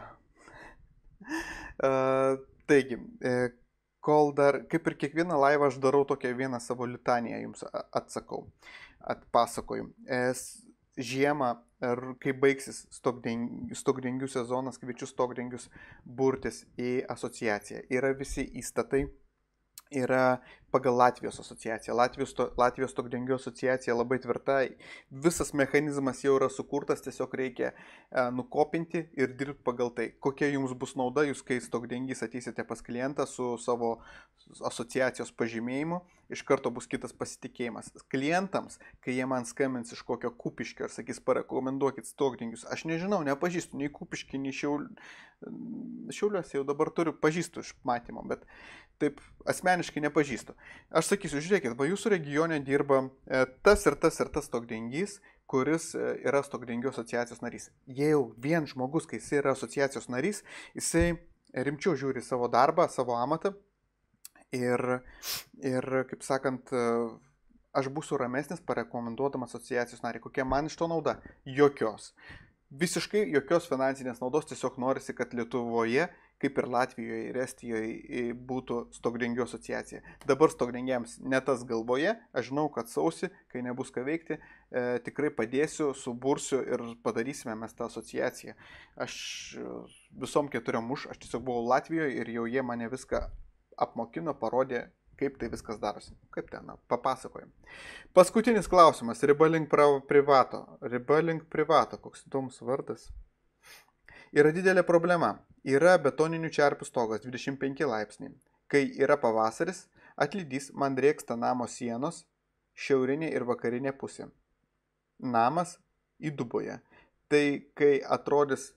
e, taigi, e, kol dar, kaip ir kiekvieną laivą aš darau tokią vieną savo litaniją jums atsakau. Atpasakoju. Žiemą, kai baigsis stogdengių, stogdengių sezonas, kviečiu stogdengius burtis į asociaciją. Yra visi įstatai, yra pagal Latvijos asociaciją. Latvijos, Latvijos stogdengių asociacija labai tvirta, visas mechanizmas jau yra sukurtas, tiesiog reikia e, nukopinti ir dirbti pagal tai. Kokia jums bus nauda, jūs kai stogdengys ateisite pas klientą su savo asociacijos pažymėjimu, iš karto bus kitas pasitikėjimas. Klientams, kai jie man skambins iš kokio Kupiškio ir sakys, parekomenduokit stogdengius, aš nežinau, nepažįstu nei Kupiškį, nei Šiaulių. Šiauliuose jau dabar turiu, pažįstu iš matymo, bet taip asmeniškai nepažįstu. Aš sakysiu, žiūrėkit, va jūsų regione dirba e, tas ir tas ir tas stogdengys, kuris e, yra stogdengių asociacijos narys. Jei jau vien žmogus, kai jisai yra asociacijos narys, jisai rimčiau žiūri savo darbą, savo amatą ir, ir kaip sakant, e, aš būsiu ramesnis parekomenduodamas asociacijos narį. Kokia man iš to nauda? Jokios. Visiškai jokios finansinės naudos, tiesiog norisi, kad Lietuvoje, kaip ir Latvijoje ir Estijoje, būtų stogdengių asociacija. Dabar stogdengiams ne tas galvoje, aš žinau, kad sausi, kai nebus ką veikti, e, tikrai padėsiu, subursiu ir padarysime mes tą asociaciją. Aš visom keturiom už, aš tiesiog buvau Latvijoje ir jau jie mane viską apmokino, parodė, kaip tai viskas darosi. Kaip ten, papasakojim. Paskutinis klausimas. Riba link privato. Riba link privato. Koks įdomus vardas. Yra didelė problema. Yra betoninių čerpių stogas dvidešimt penki laipsniai. Kai yra pavasaris, atlydys man drėksta namo sienos, šiaurinė ir vakarinė pusė. Namas įduboje. Tai kai atrodys...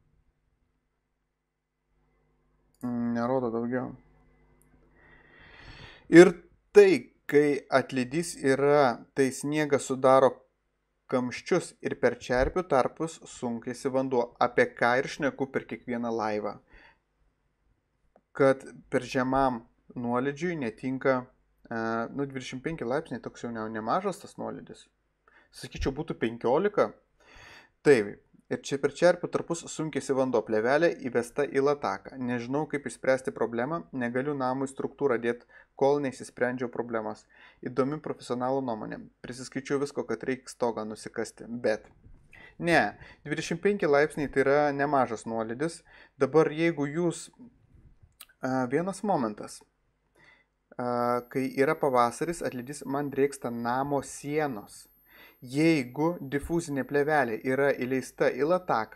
Nerodo daugiau. Ir tai, kai atlydys yra, tai sniegas sudaro kamščius ir per čerpių tarpus sunkiasi vanduo, apie ką ir šneku per kiekvieną laivą. Kad per žemam nuolydžiui netinka, nu, dvidešimt penki laipsniai, toks jau ne, nemažas tas nuolydis. Sakyčiau, būtų penkiolika. Taip, ir čia per čerpių tarpus sunkiasi vanduo, plėvelė įvesta į lataką. Nežinau, kaip išspręsti problemą, negaliu namui struktūrą dėti, kol neįsisprendžiau problemas. Įdomi profesionalų nuomonė. Prisiskaičiau visko, kad reikia stogą nusikasti, bet... Ne, dvidešimt penki laipsniai tai yra nemažas nuolydis. Dabar jeigu jūs... A, vienas momentas. A, kai yra pavasaris, atlydys man drėksta namo sienos. Jeigu difuzinė plėvelė yra įleista į lataką,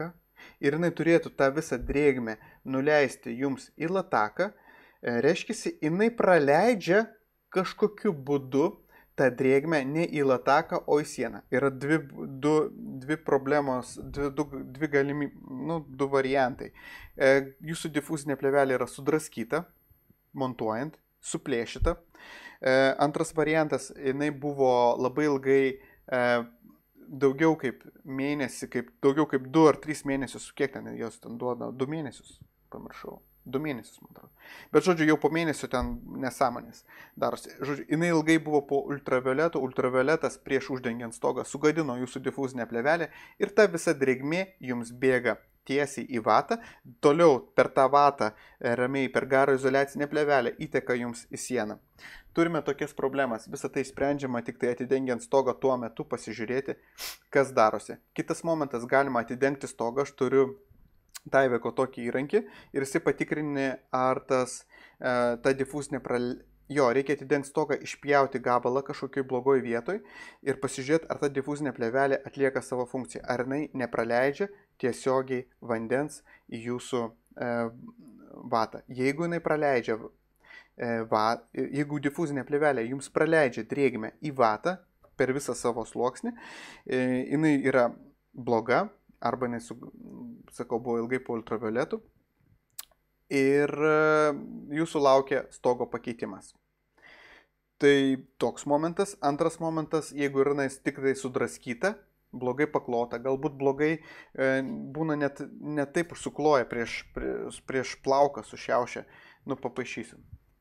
ir jinai turėtų tą visą drėgmę nuleisti jums į lataką, reiškia, jinai praleidžia kažkokiu būdu tą drėgmę ne į lataką, o į sieną. Yra dvi, du, dvi problemos, dvi, du, dvi galimi, nu, du variantai. E, jūsų difuzinė plėvelė yra sudraskyta, montuojant, suplėšyta. E, antras variantas, jinai buvo labai ilgai, e, daugiau kaip mėnesį, kaip, daugiau kaip du ar trys mėnesius, kiek ten jos ten duoda, du mėnesius, pamiršau. Du mėnesius, man atrodo. Bet, žodžiu, jau po mėnesio ten nesąmonės darosi. Žodžiu, jinai ilgai buvo po ultravioleto, ultravioletas prieš uždengiant stogą sugadino jūsų difuzinę plėvelę ir ta visa drėgmė jums bėga tiesiai į vatą, toliau per tą vatą ramiai per garo izoliacinę plėvelę įteka jums į sieną. Turime tokias problemas, visą tai sprendžiama tik tai atidengiant stogą tuo metu pasižiūrėti, kas darosi. Kitas momentas, galima atidengti stogą, aš turiu Taiveko tokį įrankį ir jisai patikrini, ar tas, e, ta difuzinė pral... Jo, reikia atidengti stogą, išpjauti gabalą kažkokioj blogoj vietoj ir pasižiūrėti, ar ta difuzinė plėvelė atlieka savo funkciją, ar jinai nepraleidžia tiesiogiai vandens į jūsų e, vatą. Jeigu jinai praleidžia, e, va, jeigu difuzinė plėvelė jums praleidžia drėgmę į vatą per visą savo sluoksnį, e, jinai yra bloga, arba jinai, su, sakau, buvo ilgai po ultravioletų ir jūsų laukia stogo pakeitimas. Tai toks momentas. Antras momentas, jeigu yra tik tai sudraskyta, blogai paklota, galbūt blogai e, būna net, net taip sukloja prieš, prieš, prieš plauką sušiaušę, nu papaišysiu.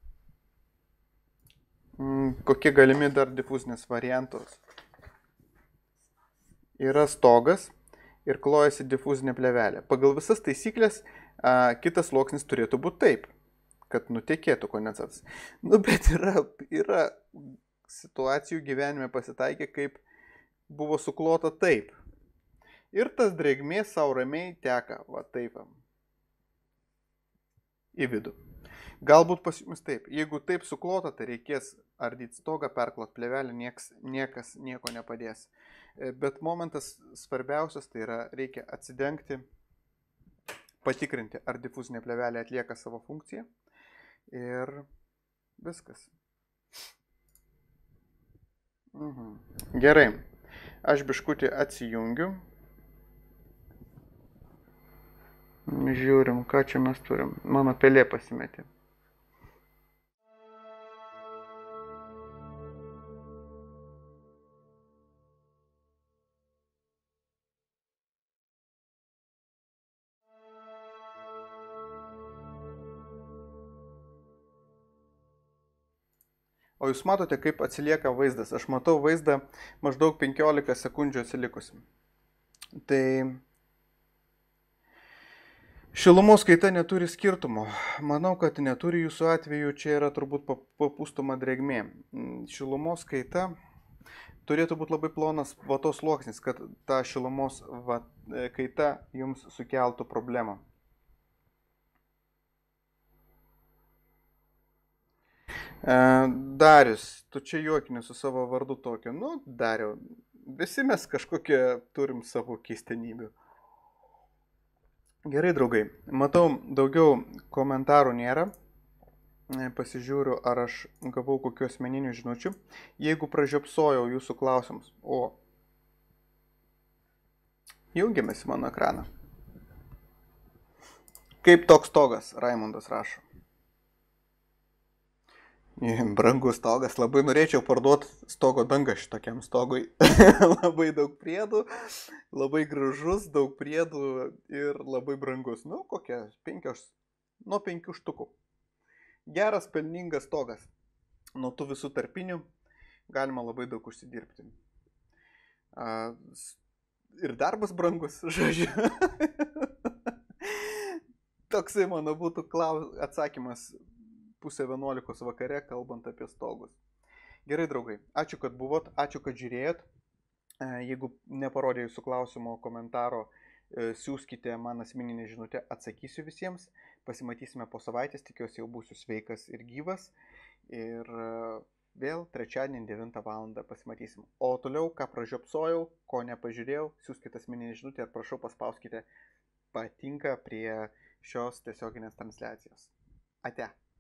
Mm, kokie galimi dar difuzinės variantos? Yra stogas ir klojasi difuzinė plėvelė. Pagal visas taisyklės a, kitas sluoksnis turėtų būti taip, kad nutekėtų kondensatas. Nu, bet yra, yra situacijų gyvenime pasitaikė, kaip buvo suklota taip. Ir tas drėgmė savo ramiai teka, va taip, į vidų. Galbūt pas jums taip. Jeigu taip suklota, tai reikės ardyti stogą, perklot plėvelę, nieks, niekas nieko nepadės. Bet momentas svarbiausias, tai yra reikia atsidengti, patikrinti, ar difuzinė plėvelė atlieka savo funkciją ir viskas. Mhm. Gerai, aš biškutį atsijungiu. Žiūrim, ką čia mes turim. Mano pelė pasimetė. O jūs matote, kaip atsilieka vaizdas. Aš matau vaizdą maždaug penkiolika sekundžių atsilikusi. Tai šilumos kaita neturi skirtumo. Manau, kad neturi jūsų atveju, čia yra turbūt papūstoma drėgmė. Šilumos kaita turėtų būti labai plonas vatos sluoksnis, kad ta šilumos va, kaita jums sukeltų problemą. Darius, tu čia juokini su savo vardu tokiu. Nu, Dariau, visi mes kažkokie turim savo keistenybių. Gerai, draugai, matau, daugiau komentarų nėra. Pasižiūriu, ar aš gavau kokių asmeninių žinučių. Jeigu pražiopsojau jūsų klausimus, o jungiamės į mano ekraną. Kaip toks stogas, Raimundas rašo. Brangus stogas, labai norėčiau parduoti stogo dangą šitokiam stogui. Labai daug priedų, labai gražus, daug priedų ir labai brangus. Nu, kokie penkios, nuo penkių štukų. Geras, pelningas stogas. Nuo tų visų tarpinių galima labai daug užsidirbti. A, ir darbas brangus, žodžiu. Toksai mano būtų klaus... atsakymas pusę vienuolikos vakare, kalbant apie stogus. Gerai, draugai, ačiū, kad buvot, ačiū, kad žiūrėjot. Jeigu neparodė jūsų klausimo komentaro, siūskite man asmeninę žinutę, atsakysiu visiems. Pasimatysime po savaitės, tikiuosi jau būsiu sveikas ir gyvas. Ir vėl trečiadienį devintą valandą pasimatysim. O toliau, ką pražiopsojau, ko nepažiūrėjau, siūskite asmeninę žinutę ir prašau paspauskite patinka prie šios tiesioginės transliacijos. Ate.